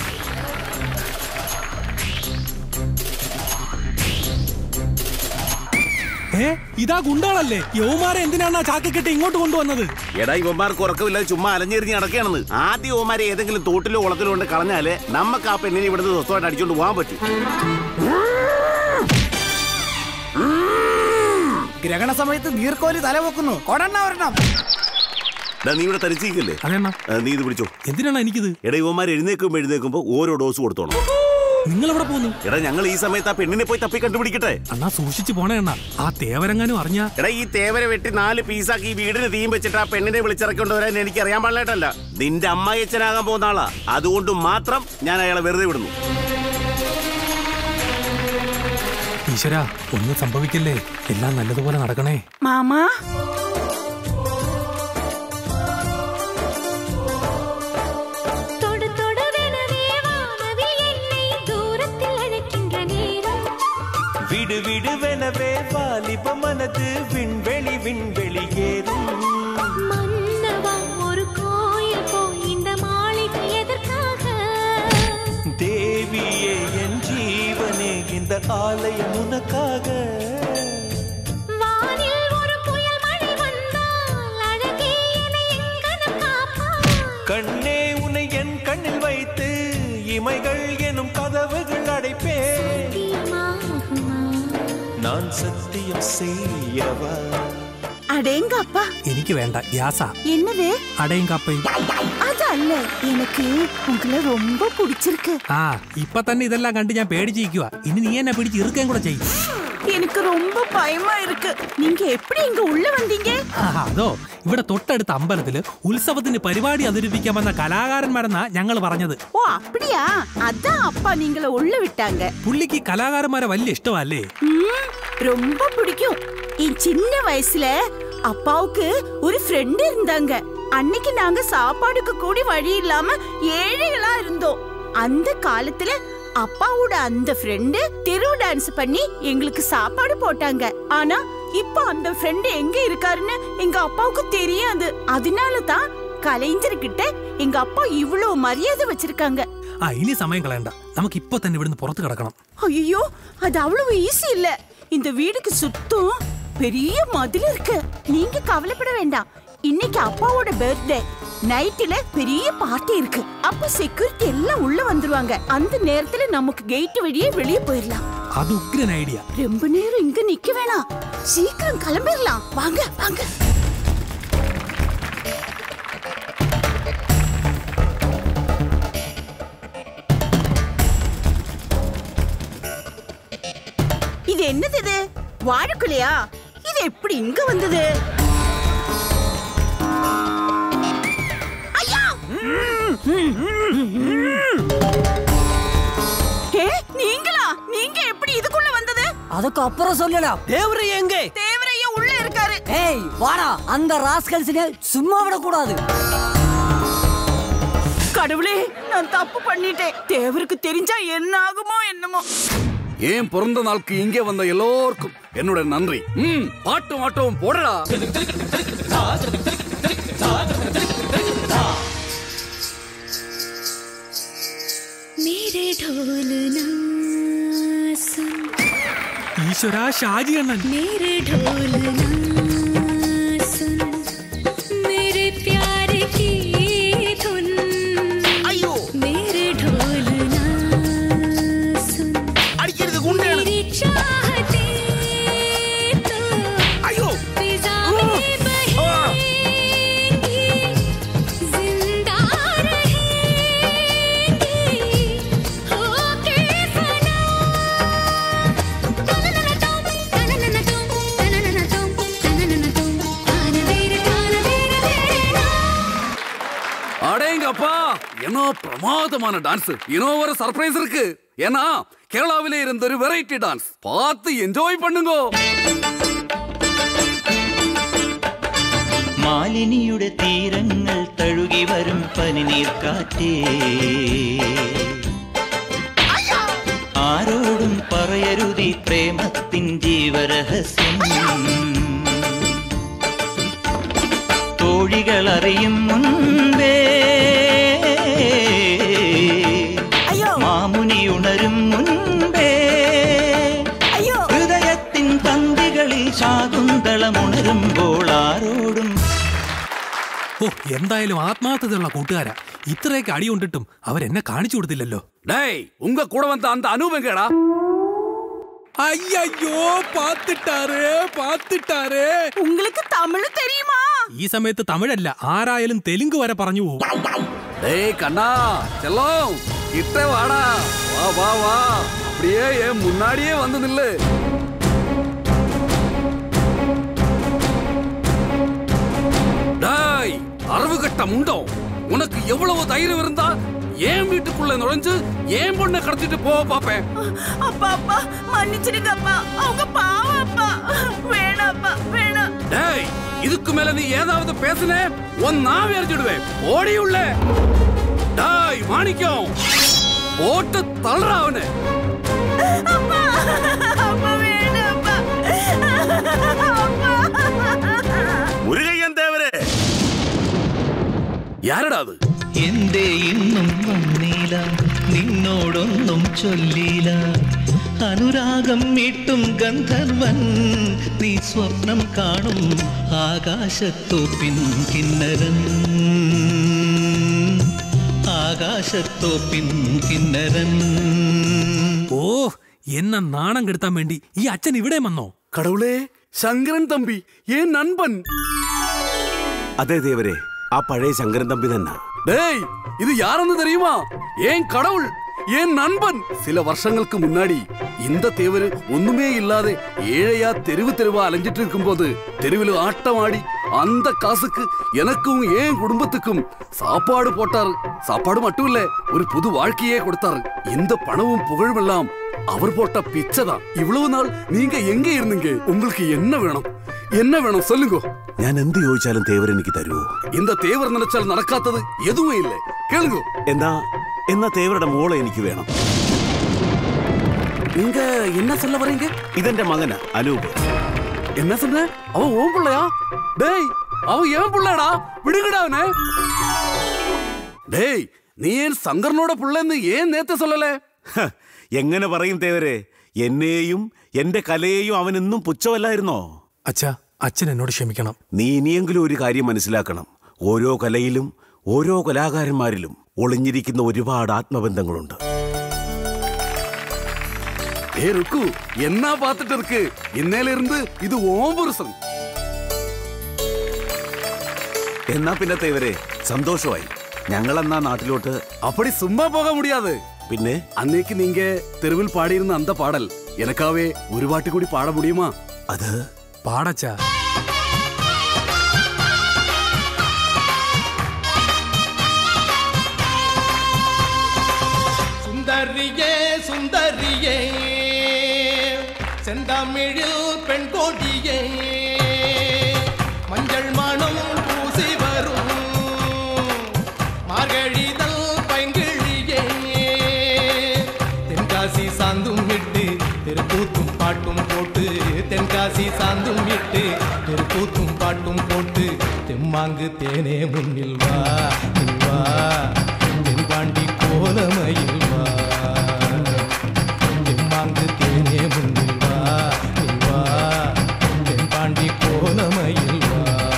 ഏ ഇതാ ഗുണ്ടാളല്ലേ? യൗമാരെ എന്തിനാണ് ചാക്കി കെട്ടി ഇങ്ങോട്ട് കൊണ്ടുവന്നത്? എടാ, ഇവന്മാർക്ക് ഉറക്കമില്ലാതെ ചുമ്മാ അലഞ്ഞെറിഞ്ഞ് നടക്കുകയാണെന്ന്. ആദ്യം യൗമാരെ ഏതെങ്കിലും തോട്ടിലോ കുളത്തിലോ കൊണ്ട് കളഞ്ഞാലേ നമുക്ക് ആ പെണ്ണിനെ ഇവിടുന്ന് സ്വസ്ഥമായിട്ട് അടിച്ചോണ്ട് പോകാൻ പറ്റും. ഗ്രഹണ സമയത്ത് നീർക്കോലി തല വെക്കുന്നു. കൊടണ്ണ വരണം. നീ ഇവിടെ തരിച്ചിരിക്കല്ലേ? നീ ഇത് പിടിച്ചോ. എന്തിനാണ് എനിക്കിത്? എടാ, ഇവന്മാർ എഴുന്നേക്കുമ്പോ എഴുന്നേക്കുമ്പോ ഓരോ ഡോസ് കൊടുത്തോണം. നിങ്ങൾ എവിടെ പോകുന്നു? എടാ, ഞങ്ങൾ ഈ സമയത്ത് ആ പെണ്ണിനെ പോയി തപ്പി കണ്ടുപിടിക്കട്ടെ. അണ്ണാ സൂക്ഷിച്ചു പോണേ അണ്ണാ. ആ തേവരെങ്ങാനും അറിഞ്ഞ? എടാ, ഈ തേവരെ വെട്ടി നാല് പീസാക്കി ഈ വീടിന് തീം വെച്ചിട്ട് ആ പെണ്ണിനെ വിളിച്ചിറക്കൊണ്ടുവരാൻ എനിക്ക് അറിയാൻ പാടില്ലായിട്ടല്ല. നിന്റെ അമ്മായിയച്ഛനാകാൻ പോകുന്ന ആളാ. അതുകൊണ്ട് മാത്രം ഞാൻ അയാളെ വെറുതെ വിടുന്നു. ഈശ്വരാ, ഒന്നും സംഭവിക്കല്ലേ. എല്ലാം നല്ലതുപോലെ നടക്കണേ. മാമാ, விடு விடுவெனவே வாலிப மனது விண்வெளி விண்வெளி ஏறும். மன்னவா, ஒரு கோயில் போய் இந்த மாளிகை எதற்காக? தேவியே என் ஜீவனே, இந்த ஆலயம் உனக்காக. வானில் ஒரு புயல் மழை வந்தால் அழகே என்னை எங்கனம் காப்பாய். கண்ணே, உன்னை என் கண்ணில் வைத்து இமைகள் எனும் கதவுகள் அடைப்பேன். நான் சத்தியம் செய்யவா? அடேங்கப்பா. എനിക്ക് വേണ്ട ഗ്യാസാ. என்னது? അടേങ്കപ്പയും. അതല്ല, എനിക്ക് ഉങ്ങളെ ரொம்ப പിടിച്ചിருக்கு. ആ ഇപ്പൊ തന്നെ ഇതെല്ലാം കണ്ട് ഞാൻ പേടിച്ചിരിക്കുക. ഇനി നീ എന്നെ പിടിച്ച് ഇറുക്കാൻ കൂടെ ചെയ്യും. എനിക്ക് ரொம்ப பயமா இருக்கு. நீங்க எப்படி இங்க உள்ள வந்தீங்க? അതോ, ഇവിടെ തൊട്ടടുത്ത അമ്പലത്തില് ഉത്സവത്തിന് പരിപാടി അവതരിപ്പിക്കാൻ വന്ന കലാകാരന്മാരെന്നാ ഞങ്ങൾ പറഞ്ഞത്. ഓ அப்படியா? அதான் அப்பா நீங்கள உள்ள விட்டாங்க. പുള്ളിക്ക് കലാകാരന്മാരെ വലിയ ഇഷ്ടമല്ലേ? ரொம்ப பிடிக்கும். என் சின்ன வயசுல அப்பாவுக்கு ஒரு ஃப்ரெண்ட் இருந்தாங்க. அன்னைக்கு நாங்க சாப்பாடுக்கு கூடி வழி இல்லாம ஏழைகளா இருந்தோம். அந்த காலத்துல அப்பாவோட அந்த ஃப்ரெண்ட் தெரு டான்ஸ் பண்ணி எங்களுக்கு சாப்பாடு போட்டாங்க. ஆனா இப்ப அந்த ஃப்ரெண்ட் எங்க இருக்காருன்னு எங்க அப்பாவுக்கு தெரியாது. அதனால தான் கலைஞர்கிட்ட எங்க அப்பா இவ்வளவு மரியாதை வச்சிருக்காங்க. ആ ഇനി സമയം കളയണ്ട, നമുക്ക് ഇപ്പൊ തന്നെ ഇവിടുന്ന് പുറത്ത് കിടക്കണം. ஐயோ, அது அவ்வளவு ஈஸி இல்ல. இந்த வீடுக்கு சுத்தம் பெரிய மதில் இருக்கு. நீங்க கவலைப்பட வேண்டாம். இன்னைக்கு அப்பாவோட பர்த்டே. நைட்ல பெரிய பார்ட்டி இருக்கு. அப்ப செக்யூரிட்டி எல்லாம் உள்ள வந்துருவாங்க. அந்த நேரத்துல நமக்கு கேட் வழியே வெளியே போயிடலாம். அது உக்ரன் ஐடியா. ரொம்ப நேரம் இங்க நிக்க வேணாம், சீக்கிரம் கிளம்பிடலாம். வாங்க வாங்க. இது என்னது? இது வாழைக்குலையா? இது எப்படி இங்க வந்தது? ஐயா! ஏ, நீங்களா? நீங்க எப்படி இதுக்குள்ள வந்தது? அதுக்கு அப்புறம் சொல்லலாம். தேவரை எங்க? தேவரையா உள்ள இருக்காரு. ஏய் வாடா, அந்த ராஸ்கல்ஸ்നെ சும்மா விட கூடாது. கடவுளே, நான் தப்பு பண்ணிட்டேன். தேவருக்கு தெரிஞ்சா என்ன ஆகுமோ என்னமோ. ஏன் பிறந்த நாளுக்கு இங்கே வந்த எல்லோருக்கும் என்னோட நன்றி. ம் பாட்டும் ஆட்டவும் போடா. मेरे ढोल ना सुन ഈശ്വരാ ഷാജി അണ്ണൻ. मेरे ढोल ना सुन मेरे प्यार की धुन അയ്യോ मेरे ढोल ना सुन അടിക്കരുത് ഗുണ്ടയാണ്. मेरी चाहते तो അയ്യോ फिजा में बहेंगी जिंदा रहेंगी होके फना तननन तुम तननन तुम तननन तुम तननन तुम तान तेरे तान तेरे तेरा அடேங்கப்பா, என்ன பிரமாதமான டான்ஸ். இன்னும் ஒரு சர்ப்ரைஸ் இருக்கு. ஏன்னா கேரளாவிலே இருந்த ஒரு வெரைட்டி டான்ஸ் பார்த்து என்ஜாய் பண்ணுங்க. മാലിനിയുടെ തീരങ്ങൾ തഴുകി വരും പനിനീർക്കാറ്റേ, ആരോടും പറയരുതി പ്രേമത്തിൻ ജീവരഹസ്യം. തോഴികൾ അറിയും മുൻപേ മാമുനി ഉണരും മുൻപേ ഹൃദയത്തിൻ തന്തികളിൽ ശാകുന്തളമുണരുമ്പോൾ ആരോടും. ഓ എന്തായാലും ആത്മാർത്ഥതയുള്ള കൂട്ടുകാരാ. ഇത്രയൊക്കെ അടി കൊണ്ടിട്ടും അവരെന്നെ കാണിച്ചു കൊടുത്തില്ലല്ലോ. டேய் உங்க கூட வந்த அந்த அனுபவங்கடா. അയ്യോ പാത്തിട്ടാറ് പാത്തിട്ടാറ്. உங்களுக்கு தமிழ் தெரியுமா? ഈ സമയത്ത് തമിഴല്ല ആരായാലും തെലുങ്ക് വരെ പറഞ്ഞു പോകും. டேய் கண்ணா செல்லம் கிட்ட வாடா. வா வா வா, அப்படியே என் முன்னாடியே வந்து நில்லு. டேய் அரவு கட்ட முண்டம், உனக்கு எவ்வளவு தைரியம் இருந்தா ஏன் வீட்டுக்குள்ள நுழைஞ்சு ஏன் பொண்ணை கடத்திட்டு போக பாப்பேன்? அப்பா அப்பா மன்னிச்சிடுங்க அப்பா, அவங்க பாவம் அப்பா, வேணாம் அப்பா வேணாம். டேய் இதுக்கு மேல நீ ஏதாவது பேசுனே உன் நாவை அரைஞ்சிடுவேன். ஓடி உள்ள. டேய் மாணிக்கம் போட்டு தள்ளுறா அவனு. அப்பா அப்பா வேணாம் அப்பா. മുരുകയ്യൻ ദേവരെ. யாரடா அது? എന്തേ ഇന്നും വന്നീല, നിന്നോടൊന്നും ചൊല്ലില, അനുരാഗം മീട്ടും ഗന്ധർവൻ നീ സ്വപ്നം കാണും ആകാശത്തോപ്പിൻ കിന്നരൻ, ആകാശത്തോപ്പിൻ കിന്നരൻ. ഓ എന്നെ നാണം കെടുത്താൻ വേണ്ടി ഈ അച്ഛൻ ഇവിടെ വന്നോ? கடவுளே, ശങ്കരൻ തമ്പി, ഏൻ നൻപൻ. അതെ ദേവരെ, ആ പഴയ ശങ്കരൻ തമ്പി തന്നെ. டேய் இது யாருன்னு தெரியுமா? ஏன் கடவுள், ஏன் நண்பன். சில வருஷங்களுக்கு முன்னாடி இந்த தேவரு ஒண்ணுமே இல்லாத ஏழையா தெருவு தெருவா அலைஞ்சிட்டு இருக்கும் போது தெருவில் ஆட்டம் ஆடி அந்த காசுக்கு எனக்கும் ஏன் குடும்பத்துக்கும் சாப்பாடு போட்டாரு. சாப்பாடு மட்டும் இல்ல, ஒரு புது வாழ்க்கையே கொடுத்தாரு. இந்த பணமும் புகழும் எல்லாம் அவர் போட்ட பிச்சை தான். இவ்வளவு நாள் நீங்க எங்க இருந்தீங்க? உங்களுக்கு என்ன வேணும், என்ன வேணும் சொல்லுங்க. ഞാൻ എന്ത് ചോദിച്ചാലും തേവർ എനിക്ക് തരുമോ? இந்த தேவர் நினைச்சால் நடக்காதது எதுவும் இல்லை, கேளுங்க. എന്നാ എന്നാ തേവരുടെ മോളെ എനിക്ക് വേണം. நீங்க என்ன சொல்ல வரீங்க? ഇതെന്റെ മകനാ അനൂപ്. என்ன சொன்ன? அவன் ஓன் பிள்ளையா? டேய் அவன் ஏன் பிள்ளைடா, விடுங்கடா அவனை. டேய் நீ ஏன் சங்கரனோட பிள்ளைன்னு ஏன் നേരത്തെ சொல்லல? എങ്ങനെ പറയും തേവരെ? എന്നെയും എന്റെ കലയെയും അവനെന്നും പുച്ഛമല്ലായിരുന്നോ? അച്ഛാ, അച്ഛൻ എന്നോട് ക്ഷമിക്കണം. നീ ഇനിയെങ്കിലും ഒരു കാര്യം മനസ്സിലാക്കണം. ഓരോ കലയിലും ഓരോ കലാകാരന്മാരിലും ഒളിഞ്ഞിരിക്കുന്ന ഒരുപാട് ആത്മബന്ധങ്ങളുണ്ട്. ஏ ருக்கு, என்ன பார்த்துட்டு இருக்கு? இன்னையில இருந்து இது ஓம் புருஷன். എന്നാ പിന്നെ തേവരെ സന്തോഷമായി. ഞങ്ങളെന്നാ നാട്ടിലോട്ട്. அப்படி சும்மா போக முடியாது. പിന്നെ அன்னைக்கு நீங்க தெருவில் பாடியிருந்த அந்த பாடல் எனக்காவே ஒரு வாட்டி கூடி பாட முடியுமா? അത് പാടച്ചാ. சுந்தரியே சுந்தரியே செந்தமிழில் பெண் கோடியே மஞ்சள் மணம் பூசி வரும் மார்கழிதல் பைங்கிழியே தென்காசி சாந்தும் விட்டு தாளமும் இட்டு ஒரு கூத்தும் பாட்டும் போட்டு தெம்மாங்கு தேனே முன்னில் வா நீ வா தென்பாண்டி கோலமயில் வா தெம்மாங்கு தேனே முன்னில் வா நீ வா தென்பாண்டி கோலமயில் வா.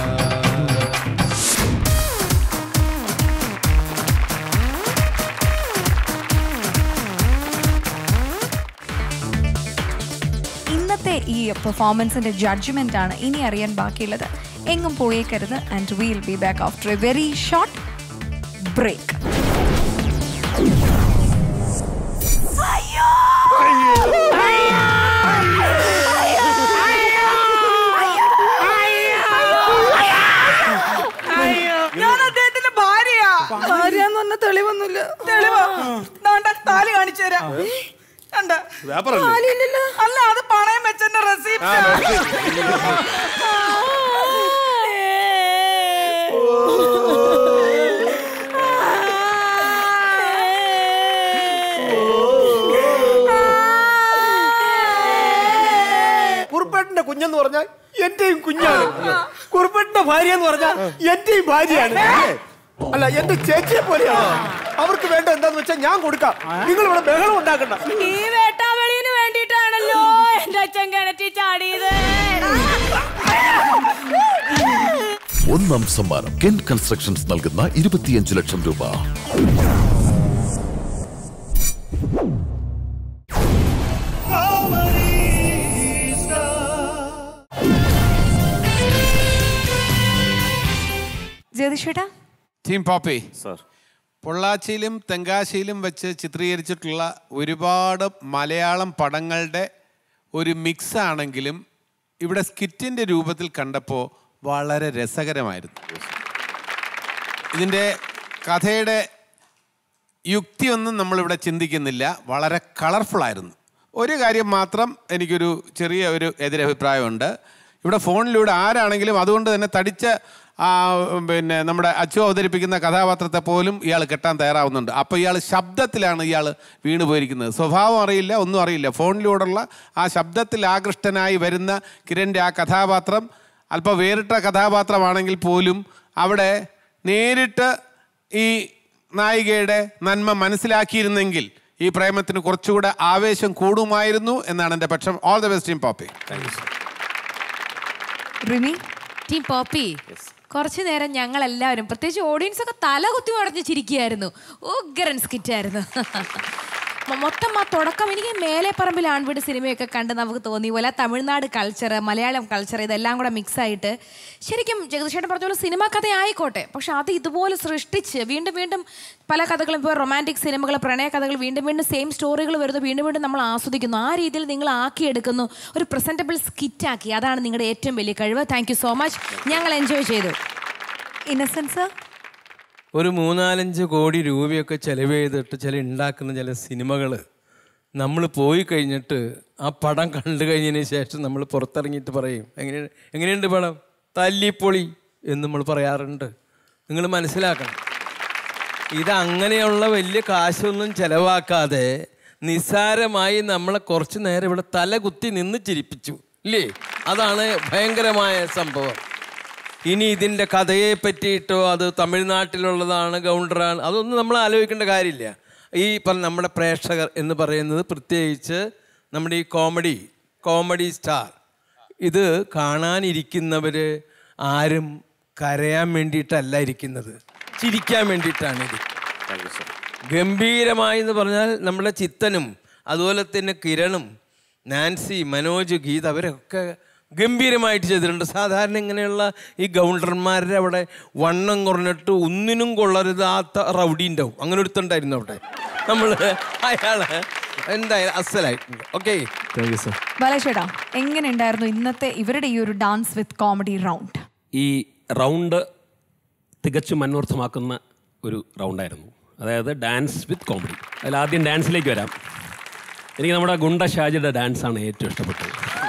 ഇന്നത്തെ ഈ പെർഫോമൻസിന്റെ ജഡ്ജ്മെന്റ് ആണ് ഇനി അറിയാൻ ബാക്കിയുള്ളത്. എങ്ങും പോയേക്കരുത്. And will be back after a very short break. ഞാൻ അദ്ദേഹത്തിന്റെ ഭാര്യയാ. ഭാര്യ എന്ന് പറഞ്ഞ തെളിവൊന്നുമില്ല. തെളിവാ താലി കാണിച്ചു തരാം. അല്ല, അത് പണയം വെച്ചെന്റെ റെസിപ്റ്റ്. കുറുപ്പേട്ടന്റെ കുഞ്ഞെന്ന് പറഞ്ഞാൽ എന്റെയും കുഞ്ഞാണ്. കുറുപ്പേട്ടന്റെ ഭാര്യ എന്ന് പറഞ്ഞാൽ എന്റെയും ഭാര്യയാണ്. അല്ല, എന്റെ ചേച്ചിയെ പോലെയാണ്. അവർക്ക് വേണ്ട എന്താന്ന് വെച്ചാൽ ഞാൻ കൊടുക്കാം. നിങ്ങൾ ഇവിടെ ബഹളം ഉണ്ടാക്കണ്ട. ഈ വേട്ടാവളിന് വേണ്ടിട്ടാണല്ലോ എന്റെ അച്ഛൻ കിണറ്റി ചാടിയത്. ഒന്നാം സമ്മാനം കെൻ കൺസ്ട്രക്ഷൻസ് നൽകുന്ന ഇരുപത്തിയഞ്ച് ലക്ഷം രൂപ. ജ്യോതിഷേട്ടാ, ടീം പോപ്പി സർ, പൊള്ളാച്ചിയിലും തെങ്കാശിയിലും വെച്ച് ചിത്രീകരിച്ചിട്ടുള്ള ഒരുപാട് മലയാളം പടങ്ങളുടെ ഒരു മിക്സ് ആണെങ്കിലും ഇവിടെ സ്കിറ്റിൻ്റെ രൂപത്തിൽ കണ്ടപ്പോൾ വളരെ രസകരമായിരുന്നു. ഇതിൻ്റെ കഥയുടെ യുക്തിയൊന്നും നമ്മളിവിടെ ചിന്തിക്കുന്നില്ല. വളരെ കളർഫുള്ളായിരുന്നു. ഒരു കാര്യം മാത്രം എനിക്കൊരു ചെറിയ ഒരു എതിരഭിപ്രായമുണ്ട്. ഇവിടെ ഫോണിലൂടെ ആരാണെങ്കിലും അതുകൊണ്ട് തന്നെ തടിച്ച പിന്നെ നമ്മുടെ അച്ചു അവതരിപ്പിക്കുന്ന കഥാപാത്രത്തെ പോലും ഇയാൾ കെട്ടാൻ തയ്യാറാവുന്നുണ്ട്. അപ്പോൾ ഇയാൾ ശബ്ദത്തിലാണ് ഇയാൾ വീണു പോയിരിക്കുന്നത്. സ്വഭാവം അറിയില്ല, ഒന്നും അറിയില്ല. ഫോണിലൂടെയുള്ള ആ ശബ്ദത്തിൽ ആകൃഷ്ടനായി വരുന്ന കിരണിൻ്റെ ആ കഥാപാത്രം അല്പം വേറിട്ട കഥാപാത്രമാണെങ്കിൽ പോലും അവിടെ നേരിട്ട് ഈ നായികയുടെ നന്മ മനസ്സിലാക്കിയിരുന്നെങ്കിൽ ഈ പ്രേമത്തിന് കുറച്ചുകൂടെ ആവേശം കൂടുമായിരുന്നു എന്നാണ് എൻ്റെ പക്ഷം. All the best team Poppy. Team Poppy, കുറച്ചു നേരം ഞങ്ങൾ എല്ലാവരും, പ്രത്യേകിച്ച് ഓഡിയൻസ് ഒക്കെ തല കുത്തി മടഞ്ഞ് ചിരിക്കുകയായിരുന്നു. ഉഗ്രൻ സ്കിറ്റായിരുന്നു. മൊത്തം ആ തുടക്കം എനിക്ക് മേലെ പറമ്പിൽ ആൺവീട് സിനിമയൊക്കെ കണ്ട് നമുക്ക് തോന്നി പോലെ തമിഴ്നാട് കൾച്ചർ, മലയാളം കൾച്ചർ ഇതെല്ലാം കൂടെ മിക്സ് ആയിട്ട് ശരിക്കും ജഗദീഷേട്ടൻ പറഞ്ഞ പോലെ സിനിമാ കഥ ആയിക്കോട്ടെ, പക്ഷെ അത് ഇതുപോലെ സൃഷ്ടിച്ച് വീണ്ടും വീണ്ടും പല കഥകളും, ഇപ്പോൾ റൊമാൻറ്റിക് സിനിമകൾ, പ്രണയ കഥകൾ വീണ്ടും വീണ്ടും സെയിം സ്റ്റോറികൾ വരുന്നു, വീണ്ടും വീണ്ടും നമ്മൾ ആസ്വദിക്കുന്നു. ആ രീതിയിൽ നിങ്ങൾ ആക്കിയെടുക്കുന്നു, ഒരു പ്രസൻറ്റബിൾ സ്കിറ്റാക്കി. അതാണ് നിങ്ങളുടെ ഏറ്റവും വലിയ കഴിവ്. Thank you so much. ഞങ്ങൾ എൻജോയ് ചെയ്തു. ഇന്നസെൻസ്, ഒരു മൂന്നാലഞ്ച് കോടി രൂപയൊക്കെ ചിലവ് ചെയ്തിട്ട് ചില ഉണ്ടാക്കുന്ന ചില സിനിമകൾ നമ്മൾ പോയി കഴിഞ്ഞിട്ട് ആ പടം കണ്ടു കഴിഞ്ഞതിന് ശേഷം നമ്മൾ പുറത്തിറങ്ങിയിട്ട് പറയും, എങ്ങനെ എങ്ങനെയുണ്ട് പടം, തല്ലിപ്പൊളി എന്ന് നമ്മൾ പറയാറുണ്ട്. നിങ്ങൾ മനസ്സിലാക്കണം, ഇതങ്ങനെയുള്ള വലിയ കാശൊന്നും ചിലവാക്കാതെ നിസ്സാരമായി നമ്മളെ കുറച്ച് നേരം ഇവിടെ തല കുത്തി നിന്ന് ചിരിപ്പിച്ചു ഇല്ലേ? അതാണ് ഭയങ്കരമായ സംഭവം. ഇനി ഇതിൻ്റെ കഥയെ പറ്റിയിട്ടോ അത് തമിഴ്നാട്ടിലുള്ളതാണ്, ഗൗണ്ടറാണ്, അതൊന്നും നമ്മൾ ആലോചിക്കേണ്ട കാര്യമില്ല. ഈ പറഞ്ഞ നമ്മുടെ പ്രേക്ഷകർ എന്ന് പറയുന്നത് പ്രത്യേകിച്ച് നമ്മുടെ ഈ കോമഡി കോമഡി സ്റ്റാർ, ഇത് കാണാനിരിക്കുന്നവർ ആരും കരയാൻ വേണ്ടിയിട്ടല്ല ഇരിക്കുന്നത്, ചിരിക്കാൻ വേണ്ടിയിട്ടാണ് ഇരിക്കുന്നത്. ഗംഭീരമായി എന്ന് പറഞ്ഞാൽ നമ്മുടെ ചിത്തനും അതുപോലെ തന്നെ കിരണും നാൻസി, മനോജ്, ഗീത അവരൊക്കെ ഗംഭീരമായിട്ട് ചെയ്തിട്ടുണ്ട്. സാധാരണ ഇങ്ങനെയുള്ള ഈ ഗൗണ്ടർമാരുടെ അവിടെ വണ്ണം കുറഞ്ഞിട്ട് ഒന്നിനും കൊള്ളരുതാത്ത റൗഡി ഉണ്ടാവും, അങ്ങനെ ഒരുത്തുണ്ടായിരുന്നു അവിടെ. നമ്മൾ അയാള് എന്തായാലും അസലായിട്ടുണ്ട്. Okay, thank you sir. ബാലേഷേട്ടാ, എങ്ങനെ ഉണ്ടായിരുന്നു ഇന്നത്തെ ഇവരുടെ ഈ ഒരു ഡാൻസ് വിത്ത് കോമഡി റൗണ്ട്? ഈ റൗണ്ട് തികച്ചും അന്വർത്ഥമാക്കുന്ന ഒരു റൗണ്ടായിരുന്നു. അതായത് ഡാൻസ് വിത്ത് കോമഡി. അതിൽ ആദ്യം ഡാൻസിലേക്ക് വരാം. എനിക്ക് നമ്മുടെ ഗുണ്ട ഷാജിയുടെ ഡാൻസാണ് ഏറ്റവും ഇഷ്ടപ്പെട്ടത്.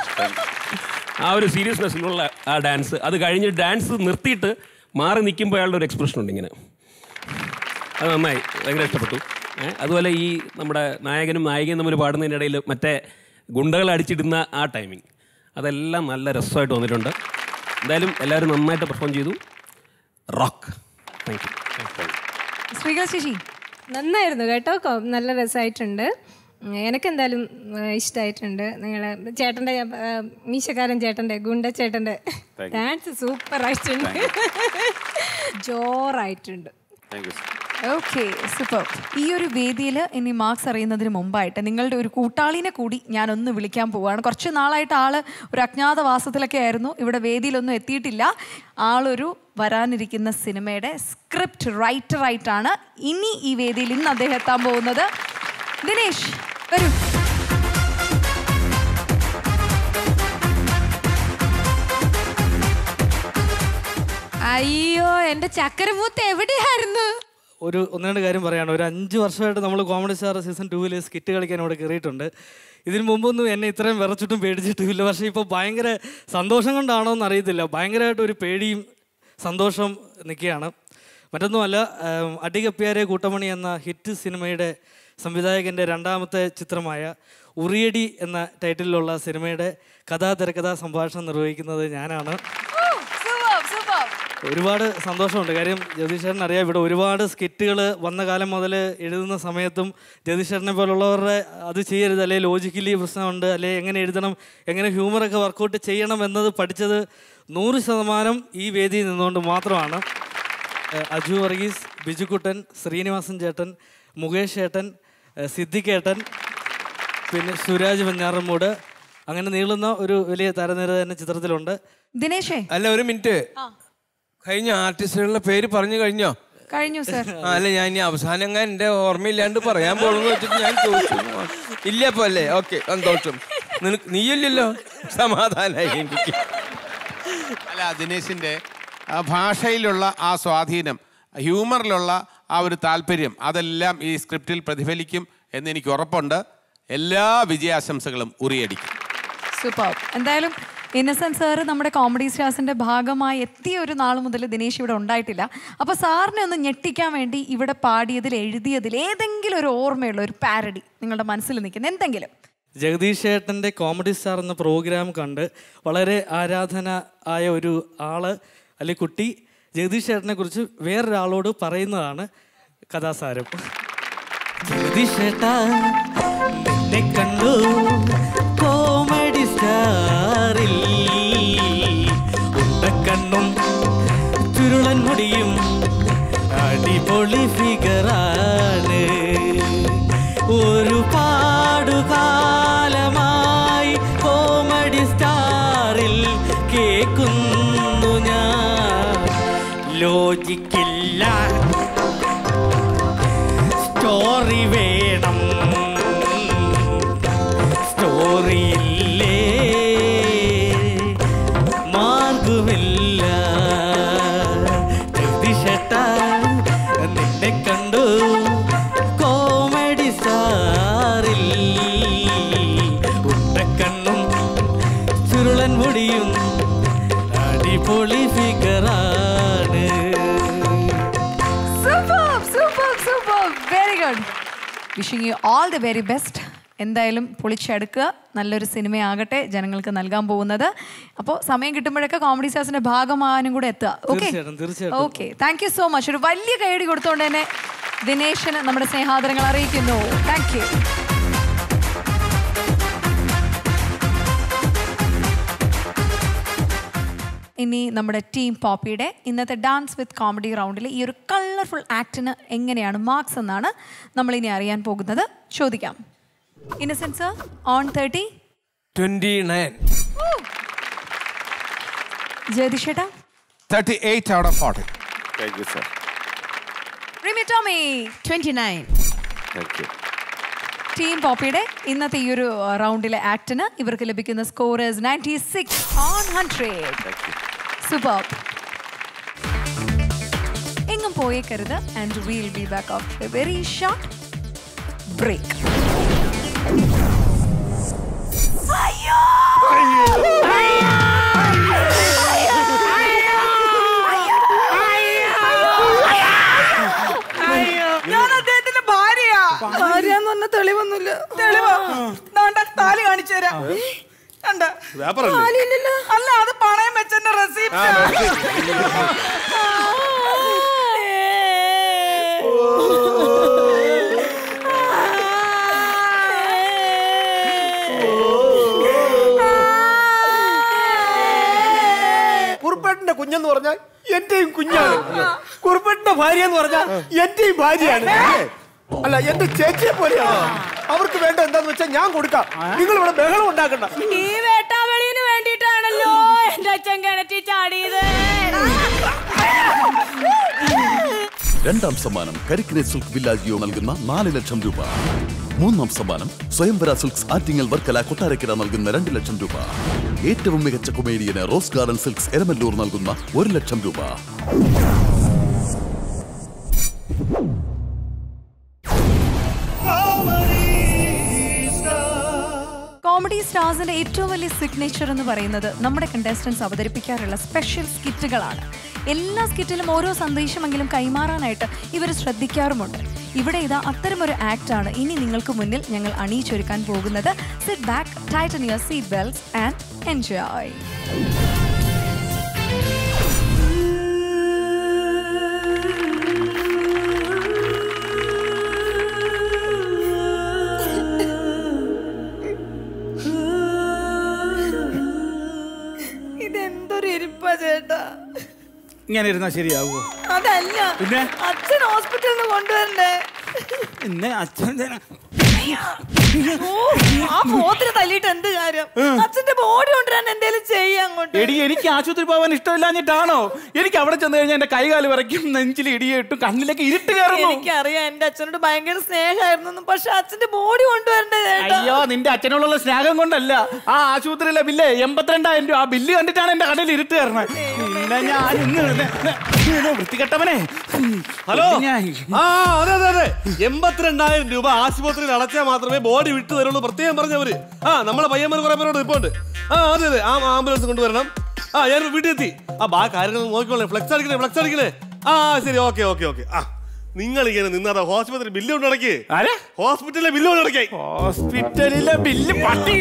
ആ ഒരു സീരിയസ്നെസ്സിലുള്ള ആ ഡാൻസ്, അത് കഴിഞ്ഞ് ഡാൻസ് നിർത്തിയിട്ട് മാറി നിൽക്കുമ്പോൾ അയാളുടെ ഒരു എക്സ്പ്രഷൻ ഉണ്ട് ഇങ്ങനെ, അത് നന്നായി, ഭയങ്കര ഇഷ്ടപ്പെട്ടു. അതുപോലെ ഈ നമ്മുടെ നായകനും നായികയും തമ്മിൽ പാടുന്നതിനിടയിൽ മറ്റേ ഗുണ്ടകൾ അടിച്ചിടുന്ന ആ ടൈമിങ്, അതെല്ലാം നല്ല രസമായിട്ട് വന്നിട്ടുണ്ട്. എന്തായാലും എല്ലാവരും നന്നായിട്ട് പെർഫോം ചെയ്തു. റോക്ക്. Thank you. ശ്രീകല ചേച്ചി നന്നായിരുന്നു കേട്ടോ. കൊ- നല്ല രസമായിട്ടുണ്ട്. എനിക്ക് എന്തായാലും ഇഷ്ടമായിട്ടുണ്ട്. നിങ്ങളെ ചേട്ടൻ്റെ മീശക്കാരൻ ചേട്ടൻ്റെ ഗുണ്ട ചേട്ടൻ്റെ ഡാൻസ് സൂപ്പറായിട്ടുണ്ട്, ജോറായിട്ടുണ്ട്. Okay, super. ഈ ഒരു വേദിയിൽ ഇനി മാർക്സ് അറിയുന്നതിന് മുമ്പായിട്ട് നിങ്ങളുടെ ഒരു കൂട്ടാളിനെ കൂടി ഞാനൊന്ന് വിളിക്കാൻ പോവുകയാണ്. കുറച്ച് നാളായിട്ട് ആള് ഒരു അജ്ഞാതവാസത്തിലൊക്കെ ആയിരുന്നു, ഇവിടെ വേദിയിലൊന്നും എത്തിയിട്ടില്ല. ആളൊരു വരാനിരിക്കുന്ന സിനിമയുടെ സ്ക്രിപ്റ്റ് റൈറ്ററായിട്ടാണ് ഇനി ഈ വേദിയിൽ ഇന്ന് അദ്ദേഹം എത്താൻ പോകുന്നത്. ദിനേശ് വരൂ. അയ്യോ, എന്റെ ചക്കരമൂത്ത് എവിടെയായിരുന്നു? ഒരു ഒന്ന് രണ്ട് കാര്യം പറയാണ്. ഒരു അഞ്ച് വർഷമായിട്ട് നമ്മൾ കോമഡി സ്റ്റാർ സീസൺ ടൂവിൽ സ്കിറ്റ് കളിക്കാൻ ഇവിടെ കയറിയിട്ടുണ്ട്. ഇതിന് മുമ്പൊന്നും എന്നെ ഇത്രയും വിറച്ചിട്ടും പേടിച്ചിട്ടുമില്ല. പക്ഷേ ഇപ്പോൾ ഭയങ്കര സന്തോഷം കൊണ്ടാണോ എന്ന് അറിയത്തില്ല, ഭയങ്കരമായിട്ട് ഒരു പേടിയും സന്തോഷം നിൽക്കുകയാണ്. മറ്റൊന്നുമല്ല, അടികപ്പിയാരെ കൂട്ടമണി എന്ന ഹിറ്റ് സിനിമയുടെ സംവിധായകൻ്റെ രണ്ടാമത്തെ ചിത്രമായ ഉറിയടി എന്ന ടൈറ്റിലുള്ള സിനിമയുടെ കഥാ തിരക്കഥാ സംഭാഷണം നിർവഹിക്കുന്നത് ഞാനാണ്. ഒരുപാട് സന്തോഷമുണ്ട്. കാര്യം ജഗദീഷേട്ടൻ അറിയാം, ഇവിടെ ഒരുപാട് സ്കിറ്റുകൾ വന്ന കാലം മുതൽ എഴുതുന്ന സമയത്തും ജഗദീഷേട്ടനെ പോലുള്ളവരുടെ അത് ചെയ്യരുത്, അല്ലെ ലോജിക്കലി പ്രശ്നമുണ്ട്, അല്ലെ എങ്ങനെ എഴുതണം, എങ്ങനെ ഹ്യൂമറൊക്കെ വർക്കൗട്ട് ചെയ്യണം എന്നത് പഠിച്ചത് നൂറ് ശതമാനം ഈ വേദിയിൽ നിന്നുകൊണ്ട് മാത്രമാണ്. അജു വർഗീസ്, ബിജുക്കുട്ടൻ, ശ്രീനിവാസൻ ചേട്ടൻ, മുകേഷ് ചേട്ടൻ, സിദ്ദിഖേട്ടൻ, പിന്നെ സുരാജ് വെഞ്ഞാറമ്മൂട്, അങ്ങനെ നീളുന്ന ഒരു വലിയ താരനിര തന്നെ ചിത്രത്തിലുണ്ട്. ദിനേശേ, അല്ല ഒരു മിനിറ്റ്, കഴിഞ്ഞ ആർട്ടിസ്റ്റുകളുടെ പേര് പറഞ്ഞു കഴിഞ്ഞോ? കഴിഞ്ഞു സർ. അല്ല, ഞാൻ ഇനി അവസാനം ഞാൻ എൻ്റെ ഓർമ്മയില്ലാണ്ട് പറയാൻ പോകുന്നു വെച്ചിട്ട് ഞാൻ ചോദിച്ചു. ഇല്ല അപ്പൊ അല്ലേ? ഓക്കെ, സന്തോഷം. നിനക്ക് നീയില്ലല്ലോ, സമാധാനായി എനിക്ക്. അല്ല, ദിനേശിൻ്റെ ഭാഷയിലുള്ള ആ സ്വാധീനം, ഹ്യൂമറിലുള്ള ആ ഒരു താല്പര്യം, അതെല്ലാം ഈ സ്ക്രിപ്റ്റിൽ പ്രതിഫലിക്കും എന്ന് എനിക്ക് ഉറപ്പുണ്ട്. എല്ലാ വിജയാശംസകളും ഉറിയടിക്കും. സൂപ്പർ. എന്തായാലും ഇന്നസെന്റ് സാറ് നമ്മുടെ കോമഡി സ്റ്റാർസിന്റെ ഭാഗമായി എത്തിയ ഒരു നാൾ മുതൽ ദിനേശ് ഇവിടെ ഉണ്ടായിട്ടില്ല. അപ്പോൾ സാറിനെ ഒന്ന് ഞെട്ടിക്കാൻ വേണ്ടി ഇവിടെ പാടിയതിൽ എഴുതിയതിൽ ഏതെങ്കിലും ഒരു ഓർമ്മയുള്ള ഒരു പാരഡി നിങ്ങളുടെ മനസ്സിൽ നിൽക്കുന്ന എന്തെങ്കിലും? ജഗദീഷ് ചേട്ടൻ്റെ കോമഡി സ്റ്റാർ എന്ന പ്രോഗ്രാം കണ്ട് വളരെ ആരാധന ആയ ഒരു ആള് അല്ലെങ്കിൽ കുട്ടി ജഗദീഷ് ചേട്ടനെ കുറിച്ച് വേറൊരാളോട് പറയുന്നതാണ് കഥാസാരം. ജഗദീഷ് ചേട്ടാ നിന്നെ കണ്ടു കോമഡി സ്റ്റാറിൽ, ഉണ്ടക്കണ്ണും ചുരുളൻ മുടിയും അടിപൊളി ഫിഗറാണ്. ഒരു പാടുകാലമായി കോമഡി സ്റ്റാറിൽ കേൾക്കുന്നു ഞാൻ. ലോജിക്കില്ല, സ്റ്റോറി വേണം, സ്റ്റോറിയില്ലേ മാർഗമില്ല. ജഗദീഷേട്ടാ നിന്നെ കണ്ടു കോമഡി സ്റ്റാറിൽ, ഉണ്ടക്കണ്ണും ചുരുളൻ മുടിയും അടിപൊളി ഫിഗറാണ്. Super super super, very good. Wishing you all the very best. എന്തായാലും പൊളിച്ചെടുക്കുക, നല്ലൊരു സിനിമയാകട്ടെ ജനങ്ങൾക്ക് നൽകാൻ പോകുന്നത്. അപ്പോൾ സമയം കിട്ടുമ്പോഴൊക്കെ കോമഡി സ്റ്റാർസിന്റെ ഭാഗമാകാനും കൂടെ എത്തുക. Okay okay, thank you so much. ഒരു വലിയ കൈയടി കൊടുത്തുകൊണ്ട് തന്നെ ദിനേശന് നമ്മുടെ സ്നേഹാദരങ്ങൾ അറിയിക്കുന്നു. Thank you. ഇനി നമ്മുടെ ടീം പോപ്പിയുടെ ഇന്നത്തെ ഡാൻസ് വിത്ത് കോമഡി റൗണ്ടിൽ ഈ ഒരു കളർഫുൾ ആക്ടിന് എങ്ങനെയാണ് മാർക്സ് എന്നാണ് നമ്മളിനി അറിയാൻ പോകുന്നത്. ചോദിക്കാം. Innocent sir, on thirty twenty nine. Jagadish ചേട്ടാ? Thirty eight out of forty. Thank you sir. Rimi Tomy? Twenty nine. Thank you. Team പോപ്പിയുടെ ഇന്നത്തെ ഈ ഒരു റൗണ്ടിലെ ആക്ടിന് ഇവർക്ക് ലഭിക്കുന്ന score is ninety six on hundred. Super. എങ്ങും പോയേക്കരുത്. And will be back after a very short break. അയ്യോ ഞാൻ അദ്ദേഹത്തിന്റെ ഭാര്യയാ. ഭാര്യ എന്ന് പറഞ്ഞ തെളിവൊന്നുമില്ല. തെളിവ് താലി കാണിച്ചു തരാം. അല്ല അത് പണയം വെച്ചെന്റെ റെസിപ്റ്റ്. കുറുപ്പേട്ടന്റെ കുഞ്ഞെന്ന് പറഞ്ഞാൽ എന്റെയും കുഞ്ഞാണ്. കുറുപ്പേട്ടന്റെ ഭാര്യ എന്ന് പറഞ്ഞാൽ എന്റെയും ഭാര്യയാണ്. അല്ല എന്റെ ചേച്ചിയെ പോലെയാണ്. അവർക്ക് വേണ്ട എന്താന്ന് വെച്ചാൽ ഞാൻ കൊടുക്കാം. നിങ്ങൾ ഇവിടെ ബഹളം ഉണ്ടാക്കണ്ട. ഈ വേട്ടാവളിന് വേണ്ടിട്ടാണല്ലോ എന്റെ അച്ഛൻ കിണറ്റി ചാടിയത്. രണ്ടാം സമ്മാനം കരിക്കിനെ സിൽക്ക് വില്ലാജിയോ നൽകുന്ന നാല് ലക്ഷം രൂപ. മൂന്നാം സമ്മാനം സ്വയംവര സിൽക്സ് ആറ്റിങ്ങൽ വർക്കല കൊട്ടാരക്കര നൽകുന്ന രണ്ട് ലക്ഷം രൂപ. ഏറ്റവും മികച്ച കൊമേഡിയന് റോസ് ഗാർഡൻ സിൽക്സ് എരമല്ലൂർ നൽകുന്ന ഒരു ലക്ഷം രൂപ. കോമഡി സ്റ്റാർസിന്റെ ഏറ്റവും വലിയ സിഗ്നേച്ചർ എന്ന് പറയുന്നത് നമ്മുടെ കണ്ടസ്റ്റൻസ് അവതരിപ്പിക്കാറുള്ള സ്പെഷ്യൽ സ്കിറ്റുകളാണ്. എല്ലാ സ്കിറ്റിലും ഓരോ സന്ദേശമെങ്കിലും കൈമാറാനായിട്ട് ഇവർ ശ്രദ്ധിക്കാറുമുണ്ട്. ഇവിടെ ഇതാ അത്തരമൊരു ആക്ടാണ് ഇനി നിങ്ങൾക്ക് മുന്നിൽ ഞങ്ങൾ അണിയിച്ചൊരുക്കാൻ പോകുന്നത്. Sit back, tighten your seat belts and enjoy. ഇതെന്തൊരു ഇരിപ്പാ ചേട്ടാ. ഇങ്ങനെ ഇരുന്നാ ശരിയാവോ? അതല്ല, പിന്നെ അച്ഛൻ ഹോസ്പിറ്റലിൽ നിന്ന് കൊണ്ടുവരണ്ടേ? പിന്നെ അച്ഛൻ ആ പോത്തിന് തല്ലിയിട്ട് എന്ത് കാര്യം? അച്ഛന്റെ ബോഡി കൊണ്ടുവരാൻ എന്തേലും ചെയ്യാൻ അങ്ങോട്ട്. എടി എനിക്ക് ആശുപത്രി പോകാൻ ഇഷ്ടമില്ലാഞ്ഞിട്ടാണോ? എനിക്ക് അവിടെ ചെന്ന് കഴിഞ്ഞാൽ എന്റെ കൈകാല് വിറയ്ക്കും, നെഞ്ചിൽ ഇടിയിട്ടും കണ്ണിലേക്ക് ഇരുട്ട് കയറുന്നു. എനിക്കറിയാം എന്റെ അച്ഛനോട് ഭയങ്കര സ്നേഹമായിരുന്നു, പക്ഷെ അച്ഛന്റെ ബോഡി കൊണ്ടുവരണ്ടേ ചേട്ടാ? അയ്യോ, നിന്റെ അച്ഛനോടുള്ള സ്നേഹം കൊണ്ടല്ല. ആ ആശുപത്രിയിലെ ബില്ല് എൺപത്തിരണ്ടായിരം രൂപ. ആ ബില്ല് കണ്ടിട്ടാണ് എന്റെ കണ്ണിൽ ഇരുട്ട് കയറുന്നത്. പിന്നെ ഞാൻ ഇന്ന് വൃത്തികെട്ടവനെ. ഹലോ, ആ അതെ അതെ അതെ എൺപത്തിരണ്ടായിരം രൂപ ആശുപത്രിയിൽ അടച്ചാൽ മാത്രമേ ബോഡി വിട്ടു തരുള്ളൂ പ്രത്യേകം പറഞ്ഞവര്. ആ നമ്മളെ പയ്യന്മാർ കുറെ പേരോട് റിപ്പോർട്ട്. ആ അതെ അതെ ആ ആംബുലൻസ് കൊണ്ടുവരണം. ആ ഞാൻ വീട്ടിൽ എത്തി. ആ ബാ കാര്യങ്ങൾ നോക്കിക്കോളേ. Flex അടിക്കണേ flex അടിക്കണേ. ആ ശരി, ഓക്കെ ഓക്കെ ഓക്കെ. ആ നിങ്ങൾ ഇങ്ങനെ നിന്നാ ഹോസ്പിറ്റലിൽ ബില്ല് കൊണ്ട് അടക്കേ. ഹോസ്പിറ്റലിലെ ബില്ല് കൊണ്ട് അടക്കേ. ഹോസ്പിറ്റലിലെ ബില്ല് പട്ടി.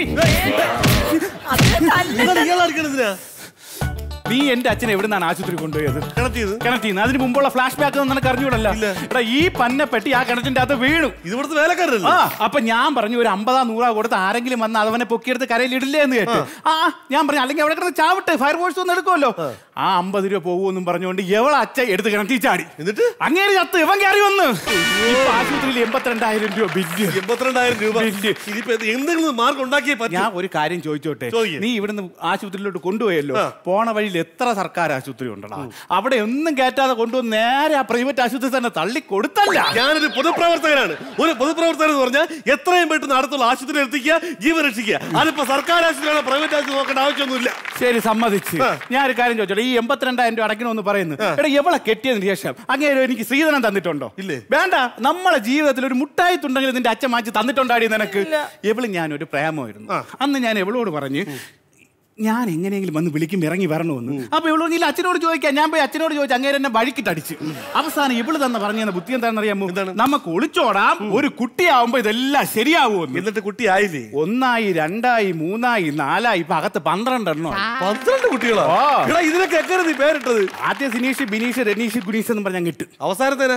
നിങ്ങൾ അടിക്കണതിനാ? നീ എന്റെ അച്ഛനെ എവിടെ നിന്നാണ് ആശുപത്രി കൊണ്ടുപോയത്? കിണറ്റിന്ന്. അതിന് മുമ്പുള്ള ഫ്ലാഷ് ബാക്ക് നിനക്ക് അറിഞ്ഞൂടല്ല. എടാ ഈ പന്നപ്പെട്ടി ആ കിണറ്റിന്റെ അകത്ത് വീണു. ഇവിടുത്തെ വേലക്കാരല്ല. ആ അപ്പൊ ഞാൻ പറഞ്ഞു ഒരു അമ്പതാ നൂറാ കൊടുത്ത് ആരെങ്കിലും വന്ന് അതവനെ പൊക്കിയെടുത്ത് കരയിൽ ഇടില്ലേ എന്ന് കേട്ട്. ആ ഞാൻ പറഞ്ഞു അല്ലെങ്കിൽ അവിടെ കിടന്ന് ചാവട്ടെ, ഫയർഫോഴ്സ് ഒന്ന് എടുക്കുമല്ലോ. ആ അമ്പത് രൂപ പോകുമെന്നും പറഞ്ഞുകൊണ്ട് എവളെ അച്ഛൻ എടുത്ത് കിണറ്റി ചാടി. എന്നിട്ട് അങ്ങേര് ചത്ത് ഇവൻ കയറി വന്ന്. ഇപ്പൊ ആശുപത്രിയിൽ എൺപത്തിരണ്ടായിരം രൂപ ബില്ല്. എൺപത്തിരണ്ടായിരം രൂപ എന്തെങ്കിലും മാർക്ക് ഉണ്ടാക്കിയേ പറ്റും. ഞാൻ ഒരു കാര്യം ചോദിച്ചോട്ടെ, നീ ഇവിടുന്ന് ആശുപത്രിയിലോട്ട് കൊണ്ടുപോയല്ലോ, പോണ വഴിയിൽ എത്ര സർക്കാർ ആശുപത്രി ഉണ്ടടാ? അവിടെ ഒന്നും കയറ്റാതെ കൊണ്ടുവന്ന് നേരെ ആ പ്രൈവറ്റ് ആശുപത്രി തന്നെ തള്ളി കൊടുത്തല്ല. ഞാനൊരു പൊതുപ്രവർത്തകനാണ്. ഒരു പൊതുപ്രവർത്തകൻ എന്ന് പറഞ്ഞാൽ എത്രയും പെട്ടെന്ന് അടുത്തുള്ള ആശുപത്രി എത്തിക്കുക, ജീവൻ രക്ഷിക്കുക. അതിപ്പോ സർക്കാർ ആശുപത്രിയാണ്, പ്രൈവറ്റ് ആശുപത്രി നോക്കേണ്ട ആവശ്യമൊന്നുമില്ല. ശരി, സമ്മതിച്ച്. ഞാൻ ഒരു കാര്യം ചോദിച്ചോട്ടെ, ഈ എൺപത്തിരണ്ടായിരം രൂപ അടയ്ക്കണമെന്ന് പറയുന്നു. എടാ എവളെ കെട്ടിയതിന് ശേഷം അങ്ങനെ എനിക്ക് സ്ത്രീധനം തന്നിട്ടുണ്ടോ? ഇല്ലേ. വേണ്ട, നമ്മളെ ജീവിതത്തിൽ ഒരു മുട്ടായി തുണ്ടെങ്കിൽ നിന്റെ അച്ഛൻ മാറ്റി തന്നിട്ടുണ്ടാടി നിനക്ക്? എവള് ഞാനൊരു പ്രേമമായിരുന്നു. അന്ന് ഞാൻ എവളോട് പറഞ്ഞ് ഞാൻ എങ്ങനെയെങ്കിലും വന്ന് വിളിക്കും ഇറങ്ങി വരണമെന്ന്. അപ്പൊ ഇവള് പറഞ്ഞില്ല അച്ഛനോട് ചോദിക്കാം. ഞാൻ പോയി അച്ഛനോട് ചോദിച്ചു, അങ്ങേരെ എന്നെ വഴിക്കിട്ടടിച്ച്. അവസാനം ഇവള് തന്നെ പറഞ്ഞു ബുദ്ധി എന്താണെന്ന് അറിയാമോ? നമുക്ക് ഒളിച്ചോടാം, ഒരു കുട്ടിയാവുമ്പോ ഇതെല്ലാം ശരിയാവുമെന്ന്. എന്നിട്ട് കുട്ടി ആയില്ലേ? ഒന്നായി, രണ്ടായി, മൂന്നായി, നാലായി, ഇപ്പൊ അകത്ത് പന്ത്രണ്ടെണ്ണോ. പന്ത്രണ്ട് കുട്ടികളോ? ഇതിനൊക്കെ എങ്ങനെ നീ പേരിട്ടത്? ആദ്യം സിനീഷ്, ബിനീഷ്, രനീഷ്, ഗുനീഷ് എന്ന് പറഞ്ഞാൽ കിട്ടും. അവസാനത്തേനാ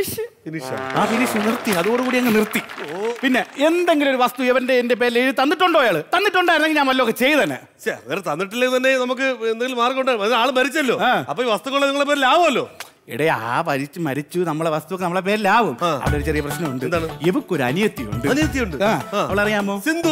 ആ ഫിനിഷ് നിർത്തി, അതോടുകൂടി അങ്ങ് നിർത്തി. പിന്നെ എന്തെങ്കിലും ഒരു വസ്തു ഇവന്റെ എന്റെ പേരിൽ എഴുതി തന്നിട്ടുണ്ടോ? അയാള് തന്നിട്ടുണ്ടായിരുന്നെങ്കിൽ ഞാൻ വല്ലതൊക്കെ ചെയ്തന്നെ. വേറെ തന്നിട്ടില്ലേ തന്നെ നമുക്ക് എന്തെങ്കിലും മാർഗം ഉണ്ട്. ആള് മരിച്ചല്ലോ, അപ്പൊ ഈ വസ്തുക്കളെ നിങ്ങളെ പേരിൽ ആവുമല്ലോ. എടേ ആ മരിച്ചു മരിച്ചു നമ്മളെ വസ്തുക്കൾ നമ്മളെ പേരിലാവും. അവിടെ ഒരു ചെറിയ പ്രശ്നമുണ്ട്. ഇവക്കൊരു അനിയത്തിയുണ്ട്. അനിയത്തിയുണ്ട്. അവളറിയാമോ? സിന്ധു.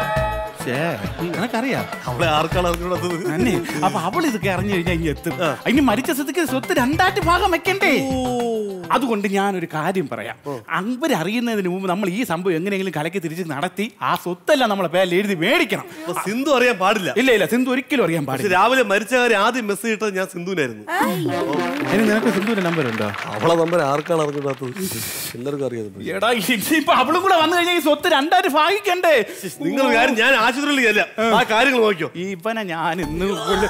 നിനക്കറിയാം അവളെ ആർക്കാണ് അന്നെ. അപ്പൊ അവൾ ഇതൊക്കെ അറിഞ്ഞു കഴിഞ്ഞാൽ ഇനി എത്തും. ഇനി മരിച്ച സ്ഥിതിക്ക് സ്വത്ത് രണ്ടായിട്ട് ഭാഗം വെക്കണ്ടേ? അതുകൊണ്ട് ഞാനൊരു കാര്യം പറയാം. അവരറിയുന്നതിന് മുമ്പ് നമ്മൾ ഈ സംഭവം എങ്ങനെയെങ്കിലും കലക്കി തിരിച്ച് നടത്തി ആ സ്വത്തെല്ലാം നമ്മളെ പേരിൽ എഴുതി മേടിക്കണം. സിന്ധു അറിയാൻ പാടില്ല. ഇല്ല ഇല്ല, സിന്ധു ഒരിക്കലും അറിയാൻ പാടില്ല. രാവിലെ മരിച്ച കാര്യം ആദ്യം മെസ്സേജ് ഇട്ടത് ഞാൻ സിന്ധുവിനായിരുന്നു. ഇനി നിനക്ക് സിന്ധുവിന്റെ നമ്പർ ഉണ്ടോ? അവളെ നമ്പർ ആർക്കാണ് അറിഞ്ഞിടാത്തത്? എല്ലാവർക്കും അറിയാം. എടാ ഇപ്പൊ അവളും കൂടെ വന്നു കഴിഞ്ഞാൽ ഈ സ്വത്ത് രണ്ടായിട്ട് ഭാഗിക്കണ്ടേ? നിങ്ങൾ കാര്യം ഞാൻ ആശുപത്രിയിൽ ചെല്ല ആ കാര്യങ്ങൾ നോക്കിയോ. ഇവനെ ഞാൻ ഇന്ന്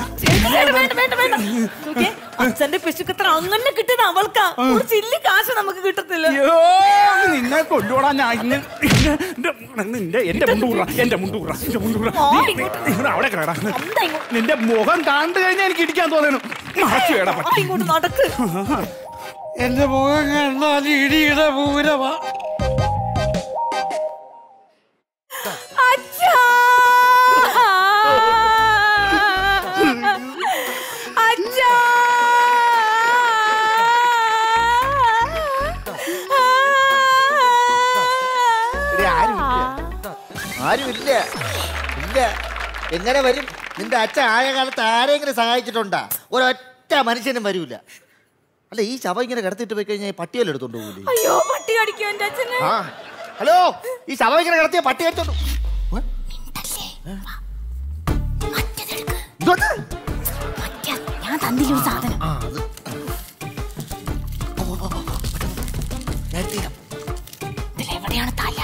അച്ഛന്റെ പിശുക്കത്ര അങ്ങനെ കിട്ടുന്ന അവൾക്കാ ചില്ലി കാശ് നമുക്ക് കിട്ടത്തില്ല. നിന്നെ കൊണ്ടുപോടാ ഞാൻ ഇന്ന് നിന്റെ എന്റെ മുണ്ടൂറ എന്റെ മുണ്ടൂറ എന്റെ മുണ്ടൂറ അവിടെ കേടാ. നിന്റെ മുഖം കണ്ടു കഴിഞ്ഞാൽ എനിക്ക് ഇടിക്കാൻ തോന്നുന്നു. ഇങ്ങോട്ട് നടക്ക്. എന്റെ മുഖം കണ്ടാൽ ഇടിയുടെ പൂരമാ. അച്ഛാ അച്ഛാ ആരുമില്ല ഇല്ല. എങ്ങനെ വരും? നിന്റെ അച്ഛൻ ആയ കാലത്ത് ആരെങ്കിലും സഹായിച്ചിട്ടുണ്ടാ? ഒരൊറ്റ മനുഷ്യനും വരൂല. അല്ല ഈ ശവം ഇങ്ങനെ കിടത്തിട്ട് പോയി കഴിഞ്ഞാൽ പട്ടിയെല്ലാം എടുത്തോണ്ട് പോകൂലേ? അയ്യോ പട്ടി കടിക്കും എന്റെ അച്ഛനെ. ആ ഹലോ, ഈ ശവം ഇങ്ങനെ കിടത്തിയ പട്ടി എടുത്തോണ്ട് ഞാൻ തന്നില്ലൊരു സാധനം. ഇതിലെവിടെയാണ് തല?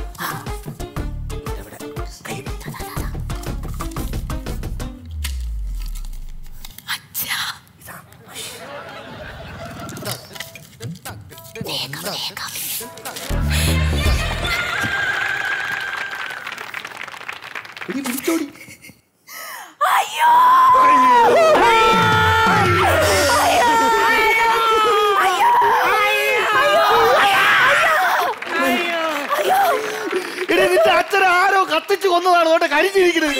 അയ്യോ നിന്റെ അച്ഛൻ ആരോ കത്തിച്ചു കൊന്നതാണ് അതുകൊണ്ട് കരിച്ചിരിക്കുന്നത്.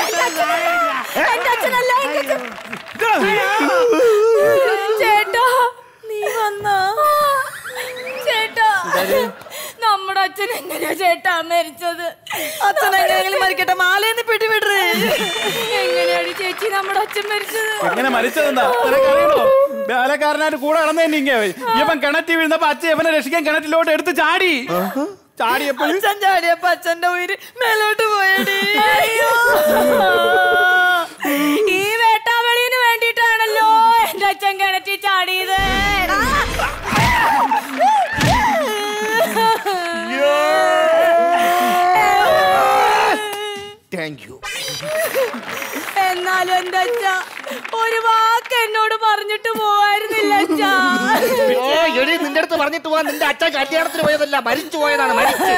ചേട്ടാ നീ വന്നോ? ചേട്ടാ നമ്മുടെ അച്ഛൻ എങ്ങനെയാ ചേട്ടാ മരിച്ചത്? അച്ഛൻ എങ്ങനെയെങ്കിലും മരിക്കട്ടെ, മാലേന്ന് പിടിവിടേ. എങ്ങനെയാണ് ചേച്ചി നമ്മുടെ അച്ഛൻ മരിച്ചത്? എങ്ങനെ മരിച്ചതെന്താ അറിയണോ? വേലക്കാരനായിട്ട് കൂടെ നടന്നതന്നെ ഇങ്ങനെ ഇവൻ കിണറ്റി വീഴുന്നപ്പോ അച്ഛൻ ഇവനെ രക്ഷിക്കാൻ കിണറ്റിലോട്ട് എടുത്ത് ചാടി ചാടിയപ്പോ അച്ഛൻ ചാടിയപ്പോ അച്ഛന്റെ ഉയിര് മേലോട്ട് പോയടി. ഈ വേട്ടാവളിന് വേണ്ടിട്ടാണല്ലോ എന്റെ അച്ഛൻ കിണറ്റി ചാടിയത്. എന്നാലും എന്റെ അച്ഛ ഒരു വാക്ക് എന്നോട് പറഞ്ഞിട്ട് പോവായിരുന്നില്ല അച്ഛാ. നിന്റെ അടുത്ത് പറഞ്ഞിട്ട് പോവാൻ നിന്റെ അച്ഛൻ കല്യാണത്തിന് പോയതല്ല, മരിച്ചു പോയതാണ്. മരിച്ചു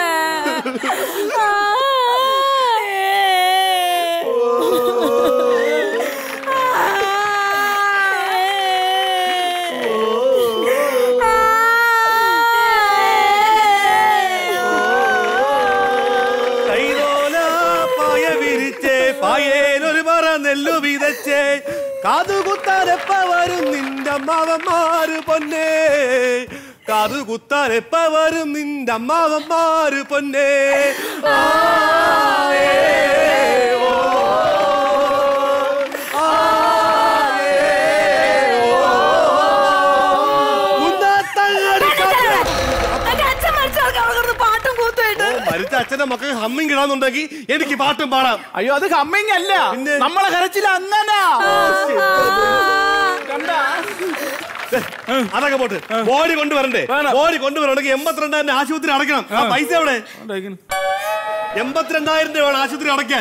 പായേലൊരു പറ നെല്ലു വിതച്ചേ കാതുകുത്താനെപ്പ വരും നിന്റെ അമ്മാവന്മാര് പൊന്നേ. കാതുകുത്താനെപ്പ വരും നിന്റെ അമ്മാവന്മാര് പൊന്നേ. മരിച്ച അച്ഛന്റെ മക്കൾ ഹമ്മിങ് ഇടാന്നുണ്ടെങ്കിൽ എനിക്ക് പാട്ടും പാടാം. അയ്യോ അത് ഹമ്മിങ് അല്ല, നമ്മളെ കരച്ചിൽ അങ്ങനെ. അതൊക്കെ പോട്ട് ബോഡി കൊണ്ടുവരണ്ടേ? ബോഡി കൊണ്ടുവരണമെങ്കിൽ എൺപത്തിരണ്ടായിരം ആശുപത്രി അടയ്ക്കണം. ആ പൈസ എവിടെ? എൺപത്തിരണ്ടായിരം രൂപയാണ് ആശുപത്രി അടയ്ക്കാൻ.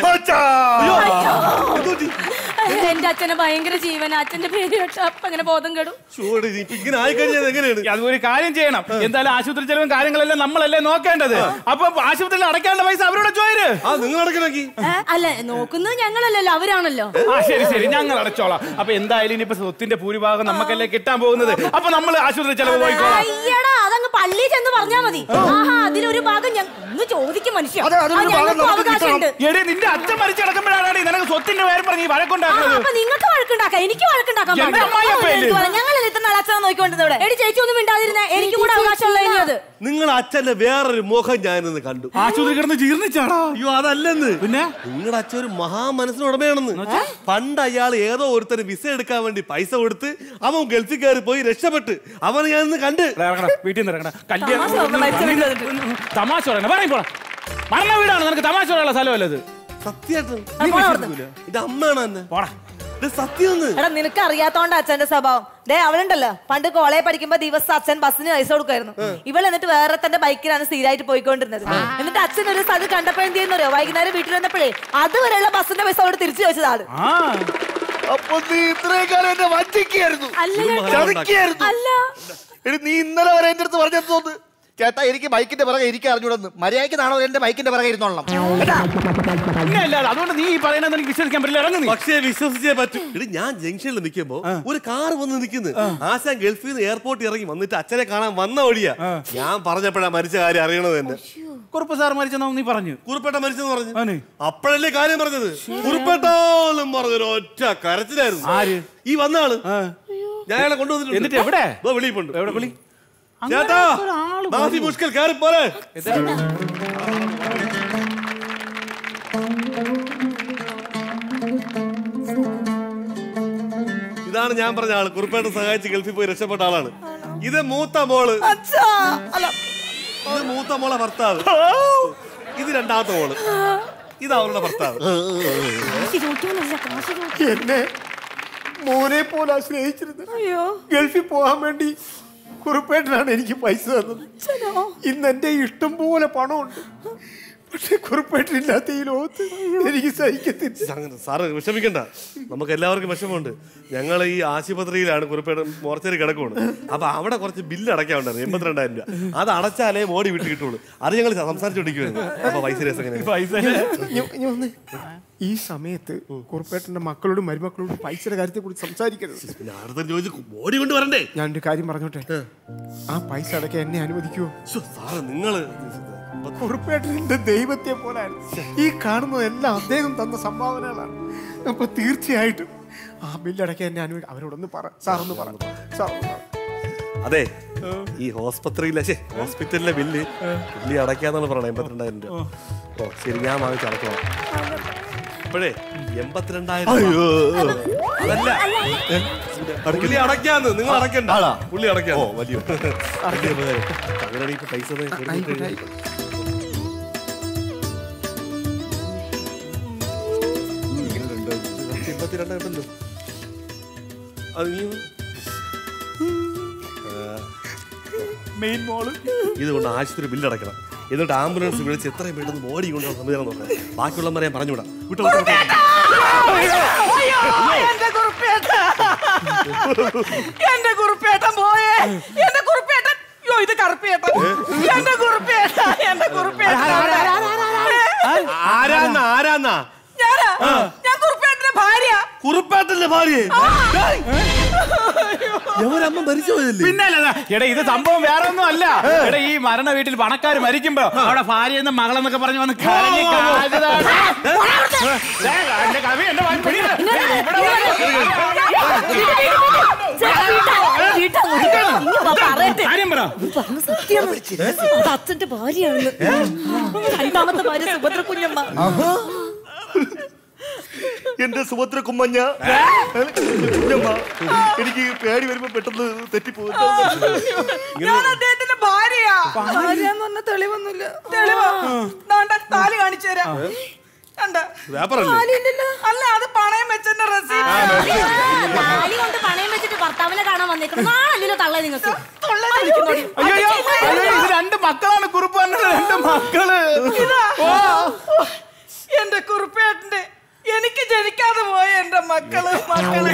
എന്റെ അച്ഛന് ഭയങ്കര ജീവൻ. അച്ഛന്റെ പേര് കേട്ടോ അപ്പൊ അങ്ങനെ ബോധം കെടും. ഇങ്ങനെ ആയിക്കഴിഞ്ഞാൽ എങ്ങനെയാണ്? അതൊരു കാര്യം ചെയ്യണം. എന്തായാലും ആശുപത്രി ചെലവും കാര്യങ്ങളെല്ലാം നമ്മളല്ലേ നോക്കേണ്ടത്. അപ്പൊ ആശുപത്രിയിൽ അടയ്ക്കാനുള്ള പൈസ അവരോട് ചോദിര്. നിങ്ങൾ അടക്കണമെങ്കിൽ അല്ല നോക്കുന്നത് ഞങ്ങളല്ലല്ലോ, അവരാണല്ലോ. ആ ശരി ശരി ഞങ്ങൾ അടച്ചോളാം. അപ്പൊ എന്തായാലും ഇനിയിപ്പോ സ്വത്തിന്റെ ഭൂരിഭാഗം നമുക്കല്ലേ കിട്ടാൻ പോകുന്നത്. അപ്പൊ നമ്മൾ ആശുപത്രി ചെലവ് പോയിക്കോളാം. അയ്യടാ അതങ്ങ് പള്ളി ചെന്ന് പറഞ്ഞാ മതി. ആഹാ അതിലൊരു ഭാഗം ഒന്ന് ചോദിക്കും മനുഷ്യ. എടേ നിന്റെ അച്ഛൻ മരിച്ചു കിടക്കുമ്പോഴാണ് നിനക്ക് സ്വത്തിന്റെ പേരും പറഞ്ഞ് വഴക്കുണ്ടാക്കുന്നത്. അപ്പൊ നിങ്ങൾക്ക് വഴക്കുണ്ടാക്കാം, എനിക്ക് വഴക്കുണ്ടാക്കാം. ഞങ്ങളല്ലേ ഇത്ര നാൾ അച്ഛനെ നോക്കിക്കൊണ്ടിരുന്നത് ഇവിടെ. എടി ചേച്ചി ഒന്നും മിണ്ടാതിരുന്നേ, എനിക്കും കൂടെ അവകാശമുള്ളത്. നിങ്ങൾ അച്ഛന്റെ വേറൊരു മുഖം ഞാനിന്ന് കണ്ടു. ആശുപത്രി കിടന്ന് ജീർണിച്ചാടാ. അയ്യോ അതല്ലെന്ന്. പിന്നെ നിങ്ങളുടെ അച്ഛൻ ഒരു മഹാമനസ്സിന് ഉടമയാണെന്ന്. പണ്ട് അയാൾ ഏതോ ഒരുത്തര് വിസ എടുക്കാൻ വേണ്ടി പൈസ കൊടുത്ത് അവൻ ഗൾഫിൽ കയറി പോയി രക്ഷപ്പെട്ട് അവനെ ഞാൻ ഇന്ന് കണ്ട്. വീട്ടിൽ നിന്ന് ഇറങ്ങണം. കല്യാണം തമാശ പറയണ പറയും പോണം. മരണ വീടാണ്, നിനക്ക് തമാശ പറയാനുള്ള സ്ഥലമല്ലത്. സത്യമായിട്ടും ഇത് അമ്മയാണ് തന്നെ. സത്യം. എടാ നിനക്ക് അറിയാത്തോണ്ട് അച്ഛന്റെ സ്വഭാവം. ഡേ അവളുണ്ടല്ലോ പണ്ട് കോളേജ് പഠിക്കുമ്പോ ദിവസം അച്ഛൻ ബസ്സിന് പൈസ കൊടുക്കുമായിരുന്നു. ഇവൾ എന്നിട്ട് വേറെ തന്റെ ബൈക്കിലാണ് സ്ഥിരമായിട്ട് പോയിക്കൊണ്ടിരുന്നത്. എന്നിട്ട് അച്ഛൻ ഒരു സ്ഥലത്ത് കണ്ടപ്പോ എന്ത് ചെയ്യുന്നോ വൈകുന്നേരം വീട്ടിൽ വന്നപ്പോഴേ അതുവരെയുള്ള ബസ്സിന്റെ പൈസ അവിടെ തിരിച്ചു ചോദിച്ചതാണ്. അപ്പൊ നീ ഇത്രയും കാലം എന്നെ വഞ്ചിക്കായിരുന്നു. അല്ല നീ ഇന്നലെ വരെ എന്റെ അടുത്ത് പറഞ്ഞത് തോന്നുന്നു ചേട്ടാ എനിക്ക് ബൈക്കിന്റെ പിറകെ ഇരിക്കാൻ അറിഞ്ഞൂടെന്ന്. മര്യാദയ്ക്ക് നാണോ എന്റെ ബൈക്കിന്റെ പിറകെ ഇരുന്നോളാം. അതുകൊണ്ട് നീ പറയുന്നത് എനിക്ക് വിശ്വസിക്കാൻ പറ്റില്ല. ഇറങ്ങുന്നു. പക്ഷേ വിശ്വസിച്ചേ പറ്റൂ. എടി ഞാൻ ജംഗ്ഷനിൽ നിൽക്കുമ്പോ ഒരു കാർ വന്ന് നിൽക്കുന്നു. ആശാൻ ഗൾഫിൽ നിന്ന് എയർപോർട്ടിൽ ഇറങ്ങി വന്നിട്ട് അച്ഛനെ കാണാൻ വന്ന വഴിയാ. ഞാൻ പറഞ്ഞപ്പോഴാ മരിച്ച കാര്യം അറിയണത് തന്നെ. കുറുപ്പ് സാർ മരിച്ചെന്നോ നീ പറഞ്ഞു? കുറുപ്പേട്ട മരിച്ചെന്ന് പറഞ്ഞു. അപ്പോഴല്ലേ കാര്യം പറഞ്ഞത്. കുറുപ്പേട്ടോന്നും പറഞ്ഞൊരു ഒറ്റ കരച്ചിലായിരുന്നു. ആര്? ഈ വന്ന ആള്. ഞാൻ അയാളെ കൊണ്ടുവന്നിട്ടുണ്ട്. എന്നിട്ട് എവിടെ? വിളിപ്പുണ്ട്. എവിടെ വിളി? ചേട്ടാ മാഫി മുഷ്കൽ കയറി പോരെ. ഇതാണ് ഞാൻ പറഞ്ഞ ആള്. കുറുപ്പേട്ട സഹായിച്ച് ഗൾഫിൽ പോയി രക്ഷപ്പെട്ട ആളാണ്. ഇത് മൂത്ത മോള്. ഇത് മൂത്ത മോളെ ഭർത്താവ്. ഇത് രണ്ടാമത്തെ മോള്. ഇത് അവരുടെ ഭർത്താവ്. എന്നെ മോനെ പോലെ സ്നേഹിച്ചിരുന്നു. ഗൾഫിൽ പോകാൻ വേണ്ടി കുറുപ്പേട്ടനാണ് എനിക്ക് പൈസ തന്നത്. ഇന്ന് എന്റെ ഇഷ്ടം പോലെ പണമുണ്ട്. പക്ഷെ കുറുപ്പേട്ടനില്ലാത്ത ഈ ലോകത്ത് എനിക്ക് സഹിക്കത്തില്ല. സാറ് വിഷമിക്കണ്ട, നമുക്ക് എല്ലാവർക്കും വിഷമമുണ്ട്. ഞങ്ങൾ ഈ ആശുപത്രിയിലാണ് കുറുപ്പേട്ടൻ മോർച്ചറി കിടക്കുകയാണ്. അപ്പൊ അവിടെ കുറച്ച് ബില്ല് അടയ്ക്കാനുണ്ടായിരുന്നു, എൺപത്തിരണ്ടായിരം രൂപ. അത് അടച്ചാലേ മോടി വിട്ട് കിട്ടുള്ളൂ. അത് ഞങ്ങൾ സംസാരിച്ചോണ്ടിരിക്കുവായിരുന്നു. അപ്പൊ പൈസ ഈ സമയത്ത് കുറുപ്പേട്ടന്റെ മക്കളോടും മരുമക്കളോടും പൈസയുടെ കാര്യത്തെ കുറിച്ച് സംസാരിക്കരുത്. മോടി കൊണ്ട് വരണ്ടേ? ഞാൻ ഒരു കാര്യം പറഞ്ഞോട്ടെ, ആ പൈസ അടയ്ക്കാൻ എന്നെ അനുവദിക്കുമോ? നിങ്ങള് കുറുപ്പേട്ടന്റെ ദൈവത്തെ പോലാണ്. ഈ കാണുന്നതെല്ലാം അദ്ദേഹം തന്ന സംഭാവനകളാണ്. അപ്പൊ തീർച്ചയായിട്ടും ആ ബില്ലടയ്ക്കാൻ എന്നെ അനുവദിക്കും. അവരോടൊന്ന് പറ സാറൊന്ന് പറ സാർ. അതെ, ഈ ഹോസ്പിറ്റലിലെ ഹോസ്പിറ്റലിലെ ബില്ല് പുള്ളി അടയ്ക്കാന്നാണ് പറയണത്. എൺപത്തിരണ്ടായിരം രൂപ. ഓ ശരി, ഞാൻ വാങ്ങിച്ച് അടക്കണം. അപ്പോഴേ എൺപത്തിരണ്ടായിരം അതല്ല പുള്ളി അടയ്ക്കാന്ന്. നിങ്ങൾ അടയ്ക്കണ്ട, പുള്ളി അടയ്ക്കാ. ഓ വലിയ അങ്ങനെയാണെങ്കിൽ ഇപ്പൊ പൈസ എൺപത്തിരണ്ടായിരല്ലോ. അത് നീ മെയിൻ മോള് ഇതുകൊണ്ട് ആശുപത്രി ബില്ല് അടയ്ക്കണം. എന്നിട്ട് ആംബുലൻസ് വിളിച്ച് എത്രയും പെട്ടെന്ന് ബോഡി കൊണ്ടുവന്ന സംവിധാനം നോക്കണം. ബാക്കിയുള്ളവരെ ഞാൻ പറഞ്ഞുവിടാം. എന്റെ കുറുപ്പേട്ടൻ പോയേ. എന്റെ കുറുപ്പേട്ടൻ. യോ ഇത് കറുപ്പേട്ടൻ. എന്റെ കുറുപ്പേട്ട. എന്റെ കുറുപ്പേട്ടൻ. ആരാന്നാ ആരാന്നാ? ഞാനാ. ഞാൻ കുറുപ്പേട്ടന്റെ ഭാര്യ. കുറുപ്പേട്ടന്റെ ഭാര്യ? എവരമ്മ മരിച്ചു പോയതല്ലേ? പിന്നെ എടാ ഇത് സംഭവം വേറെ ഒന്നും അല്ല. എടാ ഈ മരണ വീട്ടിൽ പണക്കാർ മരിക്കുമ്പോ അവിടെ ഭാര്യ എന്ന മകളെന്നൊക്കെ പറഞ്ഞു വന്ന് കരഞ്ഞ് അച്ഛന്റെ ഭാര്യയാണ്. രണ്ടാമത്തെ ഭാര്യ സുഭദ്ര കുഞ്ഞമ്മ. എന്റെ സുഭദ്ര കുമ്മഞ്ഞ കുഞ്ഞമ്മ. എനിക്ക് പേടി വരുമ്പോ പെട്ടെന്ന് തെറ്റിപ്പോകും. ഞാൻ അദ്ദേഹത്തിന്റെ ഭാര്യയാ. ഭാര്യ എന്ന് പറഞ്ഞ തെളിവൊന്നുമില്ല. തെളിവാ താലി കാണിച്ചു തരാം. അല്ല അത് പണയം വെച്ചെന്റെ താലി കൊണ്ട് പണയം വെച്ചിട്ട് ഭർത്താവിനെ കാണാൻ വന്നേക്കുന്നു. നാളല്ലോ തള്ള നിങ്ങൾക്ക്. രണ്ട് മക്കളാണ് കുറുപ്പ്. രണ്ട് മക്കള്. എന്റെ കുറുപ്പേട്ടന്റെ എനിക്ക് ജനിക്കാതെ പോയ എന്റെ മക്കള് മക്കള്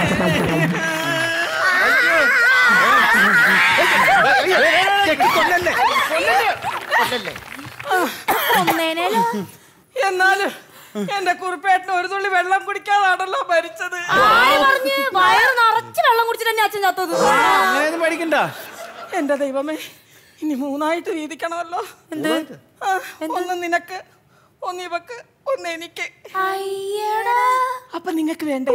എന്നാലും എന്റെ കുറുപ്പേട്ടന് ഒരു തുള്ളി വെള്ളം കുടിക്കാതാണല്ലോ മരിച്ചത്. വയറ് നിറച്ച് വെള്ളം കുടിച്ചിട്ട് അച്ഛൻ ചത്തത്. അങ്ങനെയൊന്നും പഠിക്കണ്ട. എന്റെ ദൈവമേ, ഇനി മൂന്നായിട്ട് വീതിക്കണമല്ലോ. എന്ത്? ഒന്ന് നിനക്ക്, ഒന്ന് ഇവക്ക്, ഒന്ന് എനിക്ക്. അപ്പൊ നിങ്ങക്ക് വേണ്ടേ?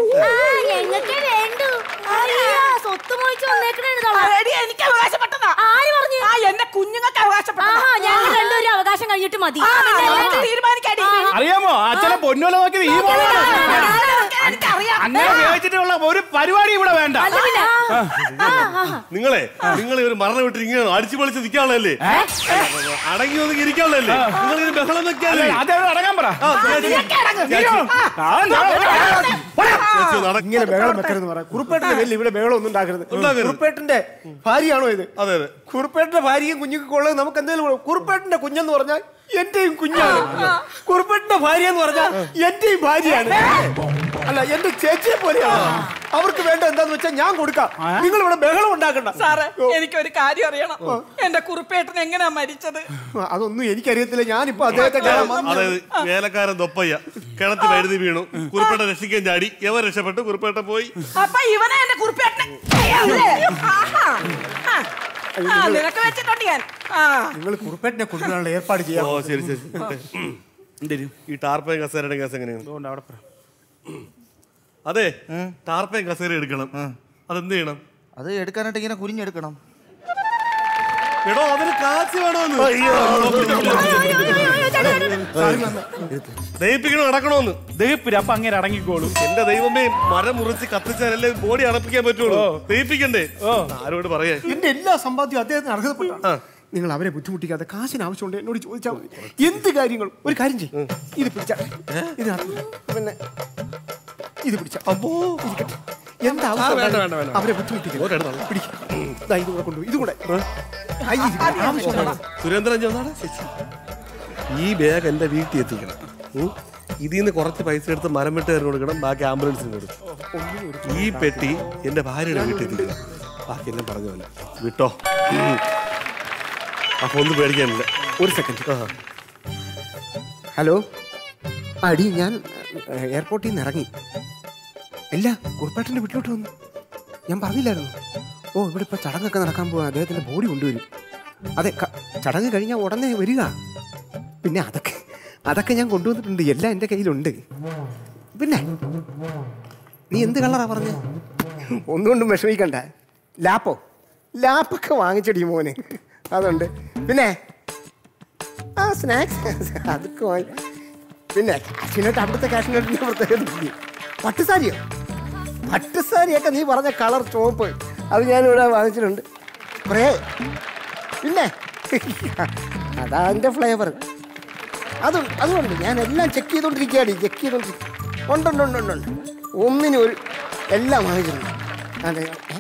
എനിക്ക് അവകാശപ്പെട്ടതാ. എന്റെ കുഞ്ഞുങ്ങൾക്ക് അവകാശപ്പെട്ട അവകാശം കഴിഞ്ഞിട്ട് മതി. അറിയാമോ അച്ഛനെ പൊന്നോലെ നോക്കിയത് ഈ അങ്ങനെ ഉപയോഗിച്ചിട്ടുള്ള ഒരു പരിപാടി ഇവിടെ വേണ്ട. നിങ്ങളെ നിങ്ങളെ ഒരു മരണ വീട്ടിൽ ഇങ്ങനെ അടിച്ചു പൊളിച്ച് നിൽക്കാനുള്ളതല്ലേ? അടങ്ങി ഒന്നും ഇരിക്കാനുള്ളതല്ലേ? നിങ്ങൾ ബഹളം വെക്കാല്ലേ? അതെ അടങ്ങാൻ പറ. ഇങ്ങനെ ബഹളം വെക്കരുത് പറയാം. കുറുപ്പേട്ടന്റെ പേരിൽ ഇവിടെ ബഹളം ഒന്നും ഉണ്ടാക്കരുത്. കുറുപ്പേട്ടന്റെ ഭാര്യയാണോ ഇത്? അതെ അതെ. കുറുപ്പേട്ടന്റെ ഭാര്യയും കുഞ്ഞുങ്ങൾക്ക് ഉള്ളത് നമുക്ക് എന്തെങ്കിലും. കുറുപ്പേട്ടന്റെ കുഞ്ഞെന്ന് പറഞ്ഞാൽ എന്റെയും കുഞ്ഞാണ്. കുറുപ്പേട്ടന്റെ ഭാര്യ എന്ന് പറഞ്ഞാൽ എന്റെയും ഭാര്യയാണ്. അല്ല, എന്റെ ചേച്ചിയെ പോലെയാണ്. അവർക്ക് വേണ്ട എന്താന്ന് വെച്ചാൽ ഞാൻ കൊടുക്കാം. നിങ്ങൾ ഇവിടെ ബഹളം ഉണ്ടാക്കണ്ട. സാറേ, എനിക്കൊരു കാര്യം അറിയണം. എന്റെ കുറുപ്പേട്ടൻ എങ്ങനെയാ മരിച്ചത്? അതൊന്നും എനിക്കറിയത്തില്ല. ഞാനിപ്പോ അദ്ദേഹത്തെ അതായത് വേലക്കാരൻ തൊപ്പയ്യ കിണറ്റ് വഴുതി വീണു. കുറുപ്പേട്ടൻ രക്ഷിക്കാൻ ചാടി. എവർ രക്ഷപ്പെട്ടു, കുറുപ്പേട്ടൻ പോയി. അപ്പൊ ഇവനെ എന്റെ കുറുപ്പേട്ടൻ നിനക്ക് വെച്ചിട്ടുണ്ട് ഞാൻ. നിങ്ങൾ കുറുപ്പേട്ടനെ കൊണ്ടുവരാനുള്ള ഏർപ്പാട് ചെയ്യാം. ഓ ശരി ശരി. ഈ ടാർപ്പയും കസേരയുടെ കേസ് എങ്ങനെയാണ്? അതെ, ടാർപ്പയും കസേര എടുക്കണം. അതെന്ത് ചെയ്യണം? അത് എടുക്കാനായിട്ട് ഇങ്ങനെ കുനിഞ്ഞെടുക്കണം. എടോ, അതിന് കാശ് വേണോന്ന്. ദഹിപ്പിക്കണോ അടക്കണോന്ന്? ദഹിപ്പില്ല, അപ്പൊ അങ്ങനെ അടങ്ങിക്കോളൂ. എന്റെ ദൈവമേ, മരം മുറിച്ച് കത്തിച്ചാലല്ലേ ബോഡി അടപ്പിക്കാൻ പറ്റുള്ളൂ. ദഹിപ്പിക്കണ്ടേ? ആരോട് പറയാ? എന്റെ എല്ലാ സമ്പാദ്യവും അദ്ദേഹത്തിന് അർഹതപ്പെട്ട. നിങ്ങൾ അവരെ ബുദ്ധിമുട്ടിക്കാതെ കാശിന് ആവശ്യമുണ്ട് എന്നോട് ചോദിച്ചാൽ മതി. എന്ത് കാര്യങ്ങളും. ഒരു കാര്യം ചെയ്യും, ഇത് പിടിച്ച ഇതിനകത്ത് പിന്നെ ഇത് പിടിച്ച അപ്പോ എന്താ അവരെ ബുദ്ധിമുട്ടിക്കുക. ഇതുകൂടെ കൊണ്ടുപോയി ഇതുകൂടെ സുരേന്ദ്രൻ ചെന്നാണ്. ഈ ബാഗ് എന്റെ വീട്ടിൽ എത്തിക്കണം. ഇതിൽ നിന്ന് കുറച്ച് പൈസ എടുത്ത് മരം വെട്ടുകാരന് കൊടുക്കണം, ബാക്കി ആംബുലൻസിന് കൊടുക്കും. ഈ പെട്ടി എന്റെ ഭാര്യയുടെ വീട്ടിൽ എത്തിക്കണം. ബാക്കി എല്ലാം പറഞ്ഞ പോലെ വിട്ടോ. അപ്പൊ ഒന്നും പേടിക്കാനില്ല. ഒരു സെക്കൻഡ്. ഹലോ, അടി, ഞാൻ എയർപോർട്ടിൽ നിന്ന് ഇറങ്ങി. ഇല്ല, കുറുപ്പേട്ടൻ്റെ വീട്ടിലോട്ട് വന്നു. ഞാൻ പറഞ്ഞില്ലായിരുന്നു. ഓ, ഇവിടെ ഇപ്പോൾ ചടങ്ങൊക്കെ നടക്കാൻ പോവാ. അദ്ദേഹത്തിൻ്റെ ബോഡി കൊണ്ടുവരും. അതെ, ചടങ്ങ് കഴിഞ്ഞാൽ ഉടനെ വരിക. പിന്നെ അതൊക്കെ അതൊക്കെ ഞാൻ കൊണ്ടുവന്നിട്ടുണ്ട്. എല്ലാം എൻ്റെ കയ്യിലുണ്ട്. പിന്നെ നീ എന്ത് കളറാ പറഞ്ഞ? ഒന്നുകൊണ്ടും വിഷമിക്കണ്ട. ലാപ്പോ ലാപ്പൊക്കെ വാങ്ങിച്ചടി മോനെ, അതുണ്ട്. പിന്നെ ആ സ്നാക്സ് അതൊക്കെ വാങ്ങി. പിന്നെ കാശിനോട്ട് അവിടുത്തെ കാശിനോട്ട് പ്രത്യേകത. പട്ടുസാരിയോ? പട്ടുസാരിയൊക്കെ നീ പറഞ്ഞ കളർ ചുവപ്പ് അത് ഞാനിവിടെ വാങ്ങിച്ചിട്ടുണ്ട് കുറേ. പിന്നെ അതാ എൻ്റെ ഫ്ലേവർ. അതും അതുകൊണ്ട് ഞാൻ എല്ലാം ചെക്ക് ചെയ്തോണ്ടിരിക്കുകയാണ്. ചെക്ക് ചെയ്തോണ്ടിരിക്കുക. ഉണ്ടുണ്ട് ഉണ്ട് ഉണ്ട് ഉണ്ട് ഒന്നിനും ഒരു എല്ലാം വാങ്ങിച്ചിട്ടുണ്ട്. അതെ,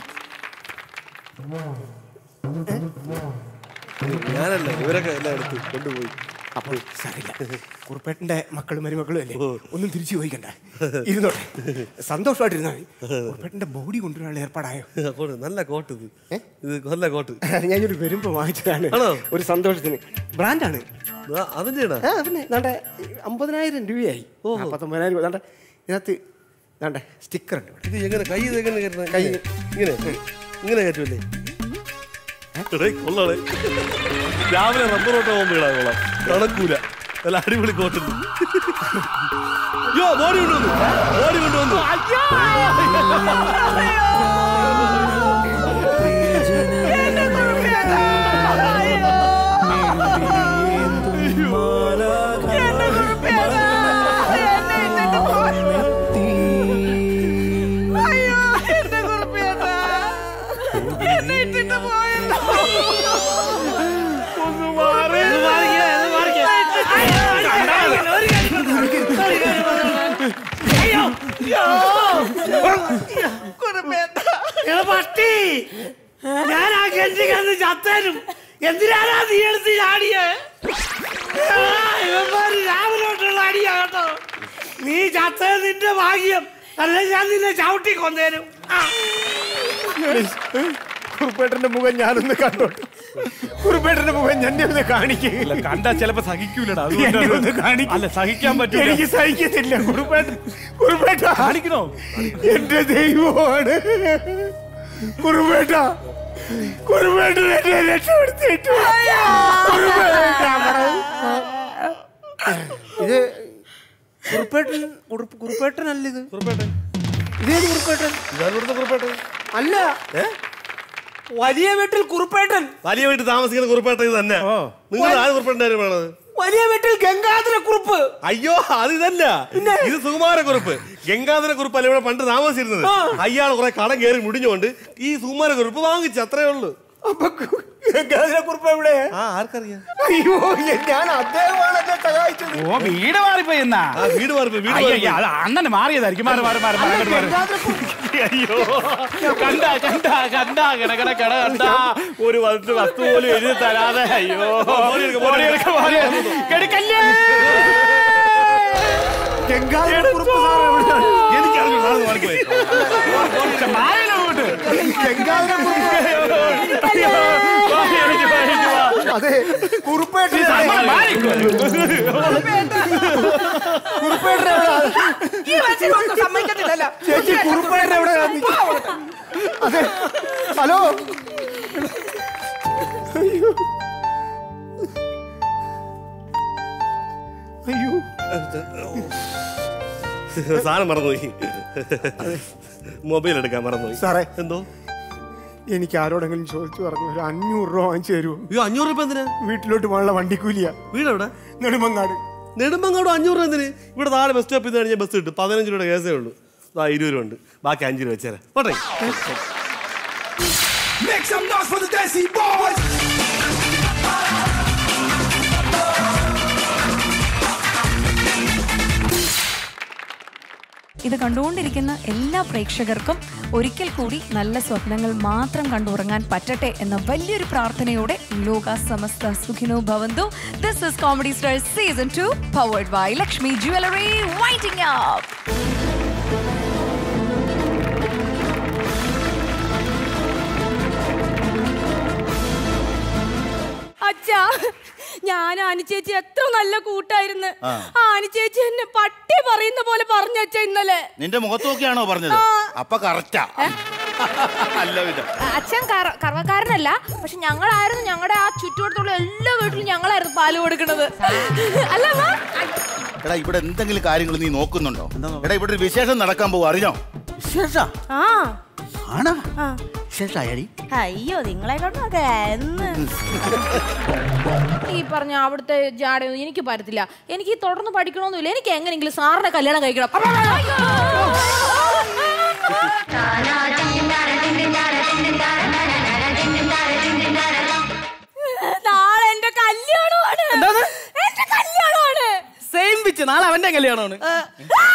ഞാനല്ല, ഇവരൊക്കെ എല്ലാം എടുത്ത് കൊണ്ടുപോയി. അപ്പോൾ സാരില്ല, കുറുപ്പേട്ടൻ്റെ മക്കളും മരുമക്കളും അല്ലേ, ഒന്നും തിരിച്ചു ചോദിക്കണ്ട. ഇരുന്നോട്ടെ, സന്തോഷമായിട്ടിരുന്നാ മതി. കുറുപ്പേട്ടൻ്റെ ബോഡി കൊണ്ടുവരാനുള്ള ഏർപ്പാടായോ? നല്ല കോട്ട് ഇത്. ഇത് നല്ല കോട്ട് ഞാനൊരു വരുമ്പോ വാങ്ങിച്ചതാണ്. ഒരു സന്തോഷത്തിന്. ബ്രാൻഡാണ്. അതിന്റെ നാട്ടെ അമ്പതിനായിരം രൂപയായി. ഓ, പത്തൊമ്പതിനായിരം രൂപ. നാട്ടെ ഇതിനകത്ത് നാട്ടെ സ്റ്റിക്കർ ഉണ്ട്. ഇത് എങ്ങനെ കൈ എങ്ങനെ കൈ ഇങ്ങനെ ഇങ്ങനെ കയറ്റുമല്ലേ? കൊള്ളാളെ, രാവിലെ റബ്ബറോട്ട് പോകുമ്പോ ഇടാ കൊള്ളാം. നടക്കൂല. നല്ല അടിപൊളി കോട്ടുണ്ട്. യോ, ബോഡി കൊണ്ടുവന്നു, ബോഡി കൊണ്ടുവന്നു. പട്ടി, ഞാൻ ആ കെഞ്ചി കിടന്ന് ചത്തേനും എന്തിനാണ് നീ എടുത്ത് ചാടിയേ? ഇവന്മാര് രാവിലോട്ടുള്ള അടിയാ കേട്ടോ. നീ ചത്തത് നിന്റെ ഭാഗ്യം, അല്ല ഞാൻ നിന്നെ ചവിട്ടി കൊന്നേനും. കുറുപ്പേട്ടന്റെ മുഖം ഞാനൊന്ന് കണ്ടോട്ടെ. കുറുപ്പേട്ടന്റെ മുഖം എന്നെ ഒന്ന് കാണിക്കില്ല. കണ്ടാ ചിലപ്പോ സഹിക്കൂലടാ. ഒന്ന് കാണിക്കും. അല്ല, സഹിക്കാൻ പറ്റില്ല. എനിക്ക് സഹിക്കത്തില്ല. കുറുപ്പേട്ടൻ കുറുപ്പേട്ട കാണിക്കണോ? എന്റെ ദൈവമാണ് കുറുപ്പേട്ട. കുറുപ്പേട്ടൻ എന്നെ രക്ഷപ്പെടുത്തിട്ടു. ഇത് കുറുപ്പേട്ടൻ കുറുപ്പേട്ടനല്ല. ഇത് കുറുപ്പേട്ടൻ. ഇതേത് കുറുപ്പേട്ടൻ? കുറുപ്പേട്ടൻ അല്ല, വലിയ വീട്ടിൽ കുറുപ്പേട്ടൻ. വലിയ വീട്ടിൽ താമസിക്കുന്ന കുറുപ്പേട്ടൻ ഇത് തന്നെ. നിങ്ങൾ ആര് കുറുപ്പേട്ടൻ വേണത്? വലിയ വീട്ടിൽ ഗംഗാധര കുറുപ്പ്. അയ്യോ, അത് ഇതല്ല, ഇത് സുകുമാര കുറുപ്പ്. ഗംഗാധര കുറുപ്പ് അല്ല ഇവിടെ പണ്ട് താമസിച്ചിരുന്നത്. അയാൾ കുറെ കടം കയറി മുടിഞ്ഞുകൊണ്ട് ഈ സുകുമാര കുറുപ്പ് വാങ്ങിച്ചു, അത്രേ ഉള്ളൂ. കുറിപ്പ് എവിടെ? ആർക്കറിയാം? അയ്യോ ഞാൻ അദ്ദേഹമാണ് എന്നെ സഹായിച്ചത്. ഓ വീട് മാറിപ്പോയി എന്നാ? വീട് മാറിപ്പോയി. അണ്ണന് മാറിയതായിരിക്കും. മാറി മാറി മാറി മാറി അയ്യോ കണ്ട കണ്ട കണ്ട കിടക്കണ കിട കണ്ട ഒരു വസ്തു വസ്തു പോലും എഴുതി തരാതെ. അയ്യോ കെടുക്കല്ലേ. അതെ കുറുപ്പേട്ടൻ ചേച്ചി കുറുപ്പേട്ടൻ എവിടെ? അതെ ഹലോ. അയ്യോ അയ്യോ സാധനം മറന്നുപോയി. മൊബൈൽ എടുക്കാൻ മറന്നുപോയി. സാറേ എന്തോ എനിക്ക് ആരോടെങ്കിലും ചോദിച്ചു പറഞ്ഞു ഒരു അഞ്ഞൂറ് രൂപ വാങ്ങിച്ചു തരുമോ? അയ്യോ അഞ്ഞൂറ് രൂപ എന്തിനാ? വീട്ടിലോട്ട് പോകാനുള്ള വണ്ടിക്കൂലിയാ. വീടെവിടെ? നെടുമങ്ങാട്. നെടുമങ്ങാട് അഞ്ഞൂറ് രൂപ എന്തിന്? ഇവിടെ താഴെ ബസ് സ്റ്റോപ്പിൽ നിന്ന് കഴിഞ്ഞാൽ ബസ് കിട്ടും. പതിനഞ്ച് രൂപയുടെ കേസേ ഉള്ളൂ. ആ ഇരുപത് രൂപ ഉണ്ട്. ബാക്കി അഞ്ച് രൂപ വെച്ചേരാ. പോട്ടെ. ഇത് കണ്ടുകൊണ്ടിരിക്കുന്ന എല്ലാ പ്രേക്ഷകർക്കും ഒരിക്കൽ കൂടി നല്ല സ്വപ്നങ്ങൾ മാത്രം കണ്ടുറങ്ങാൻ പറ്റട്ടെ എന്ന വലിയൊരു പ്രാർത്ഥനയോടെ ലോക സമസ്ത സുഖിനോ ഭവന്തു. This is comedy stars season two powered by Lakshmi jewellery winding up. അച്ഛാ ഞാൻ അനുചേച്ചി എത്ര നല്ല കൂട്ടായിരുന്നു. അനുചേച്ചി എന്നെ പട്ടി പറയുന്ന പോലെ പറഞ്ഞു അച്ഛ ഇന്നലെ. നിന്റെ മുഖത്തൊക്കെയാണോ പറഞ്ഞത്? അപ്പൊ കറക്റ്റാ. അച്ഛൻ കറവക്കാരനല്ല, പക്ഷെ ഞങ്ങളായിരുന്നു ഞങ്ങളുടെ ആ ചുറ്റുവട്ടത്തുള്ള എല്ലാ വീട്ടിലും ഞങ്ങളായിരുന്നു പാല് കൊടുക്കുന്നത്. അല്ല എടാ ഇവിടെ എന്തെങ്കിലും കാര്യങ്ങൾ നീ നോക്കുന്നുണ്ടോ? എടാ ഇവിടെ ഒരു വിശേഷം നടക്കാൻ പോകും, അറിഞ്ഞോ? വിശേഷ അയ്യോ നിങ്ങളെ കൊണ്ടൊക്കെ ഈ പറഞ്ഞ അവിടുത്തെ ജാടയൊന്നും എനിക്ക് പറ്റത്തില്ല. എനിക്ക് തുടർന്ന് പഠിക്കണമെന്നില്ല. എനിക്ക് എങ്ങനെയെങ്കിലും സാറിനെ കല്യാണം കഴിക്കണം. നാളെ എന്റെ കല്യാണമാണ്. എന്റെ കല്യാണമാണ്. സെയിം പിച്ച് നാളെ അവന്റെ കല്യാണമാണ്.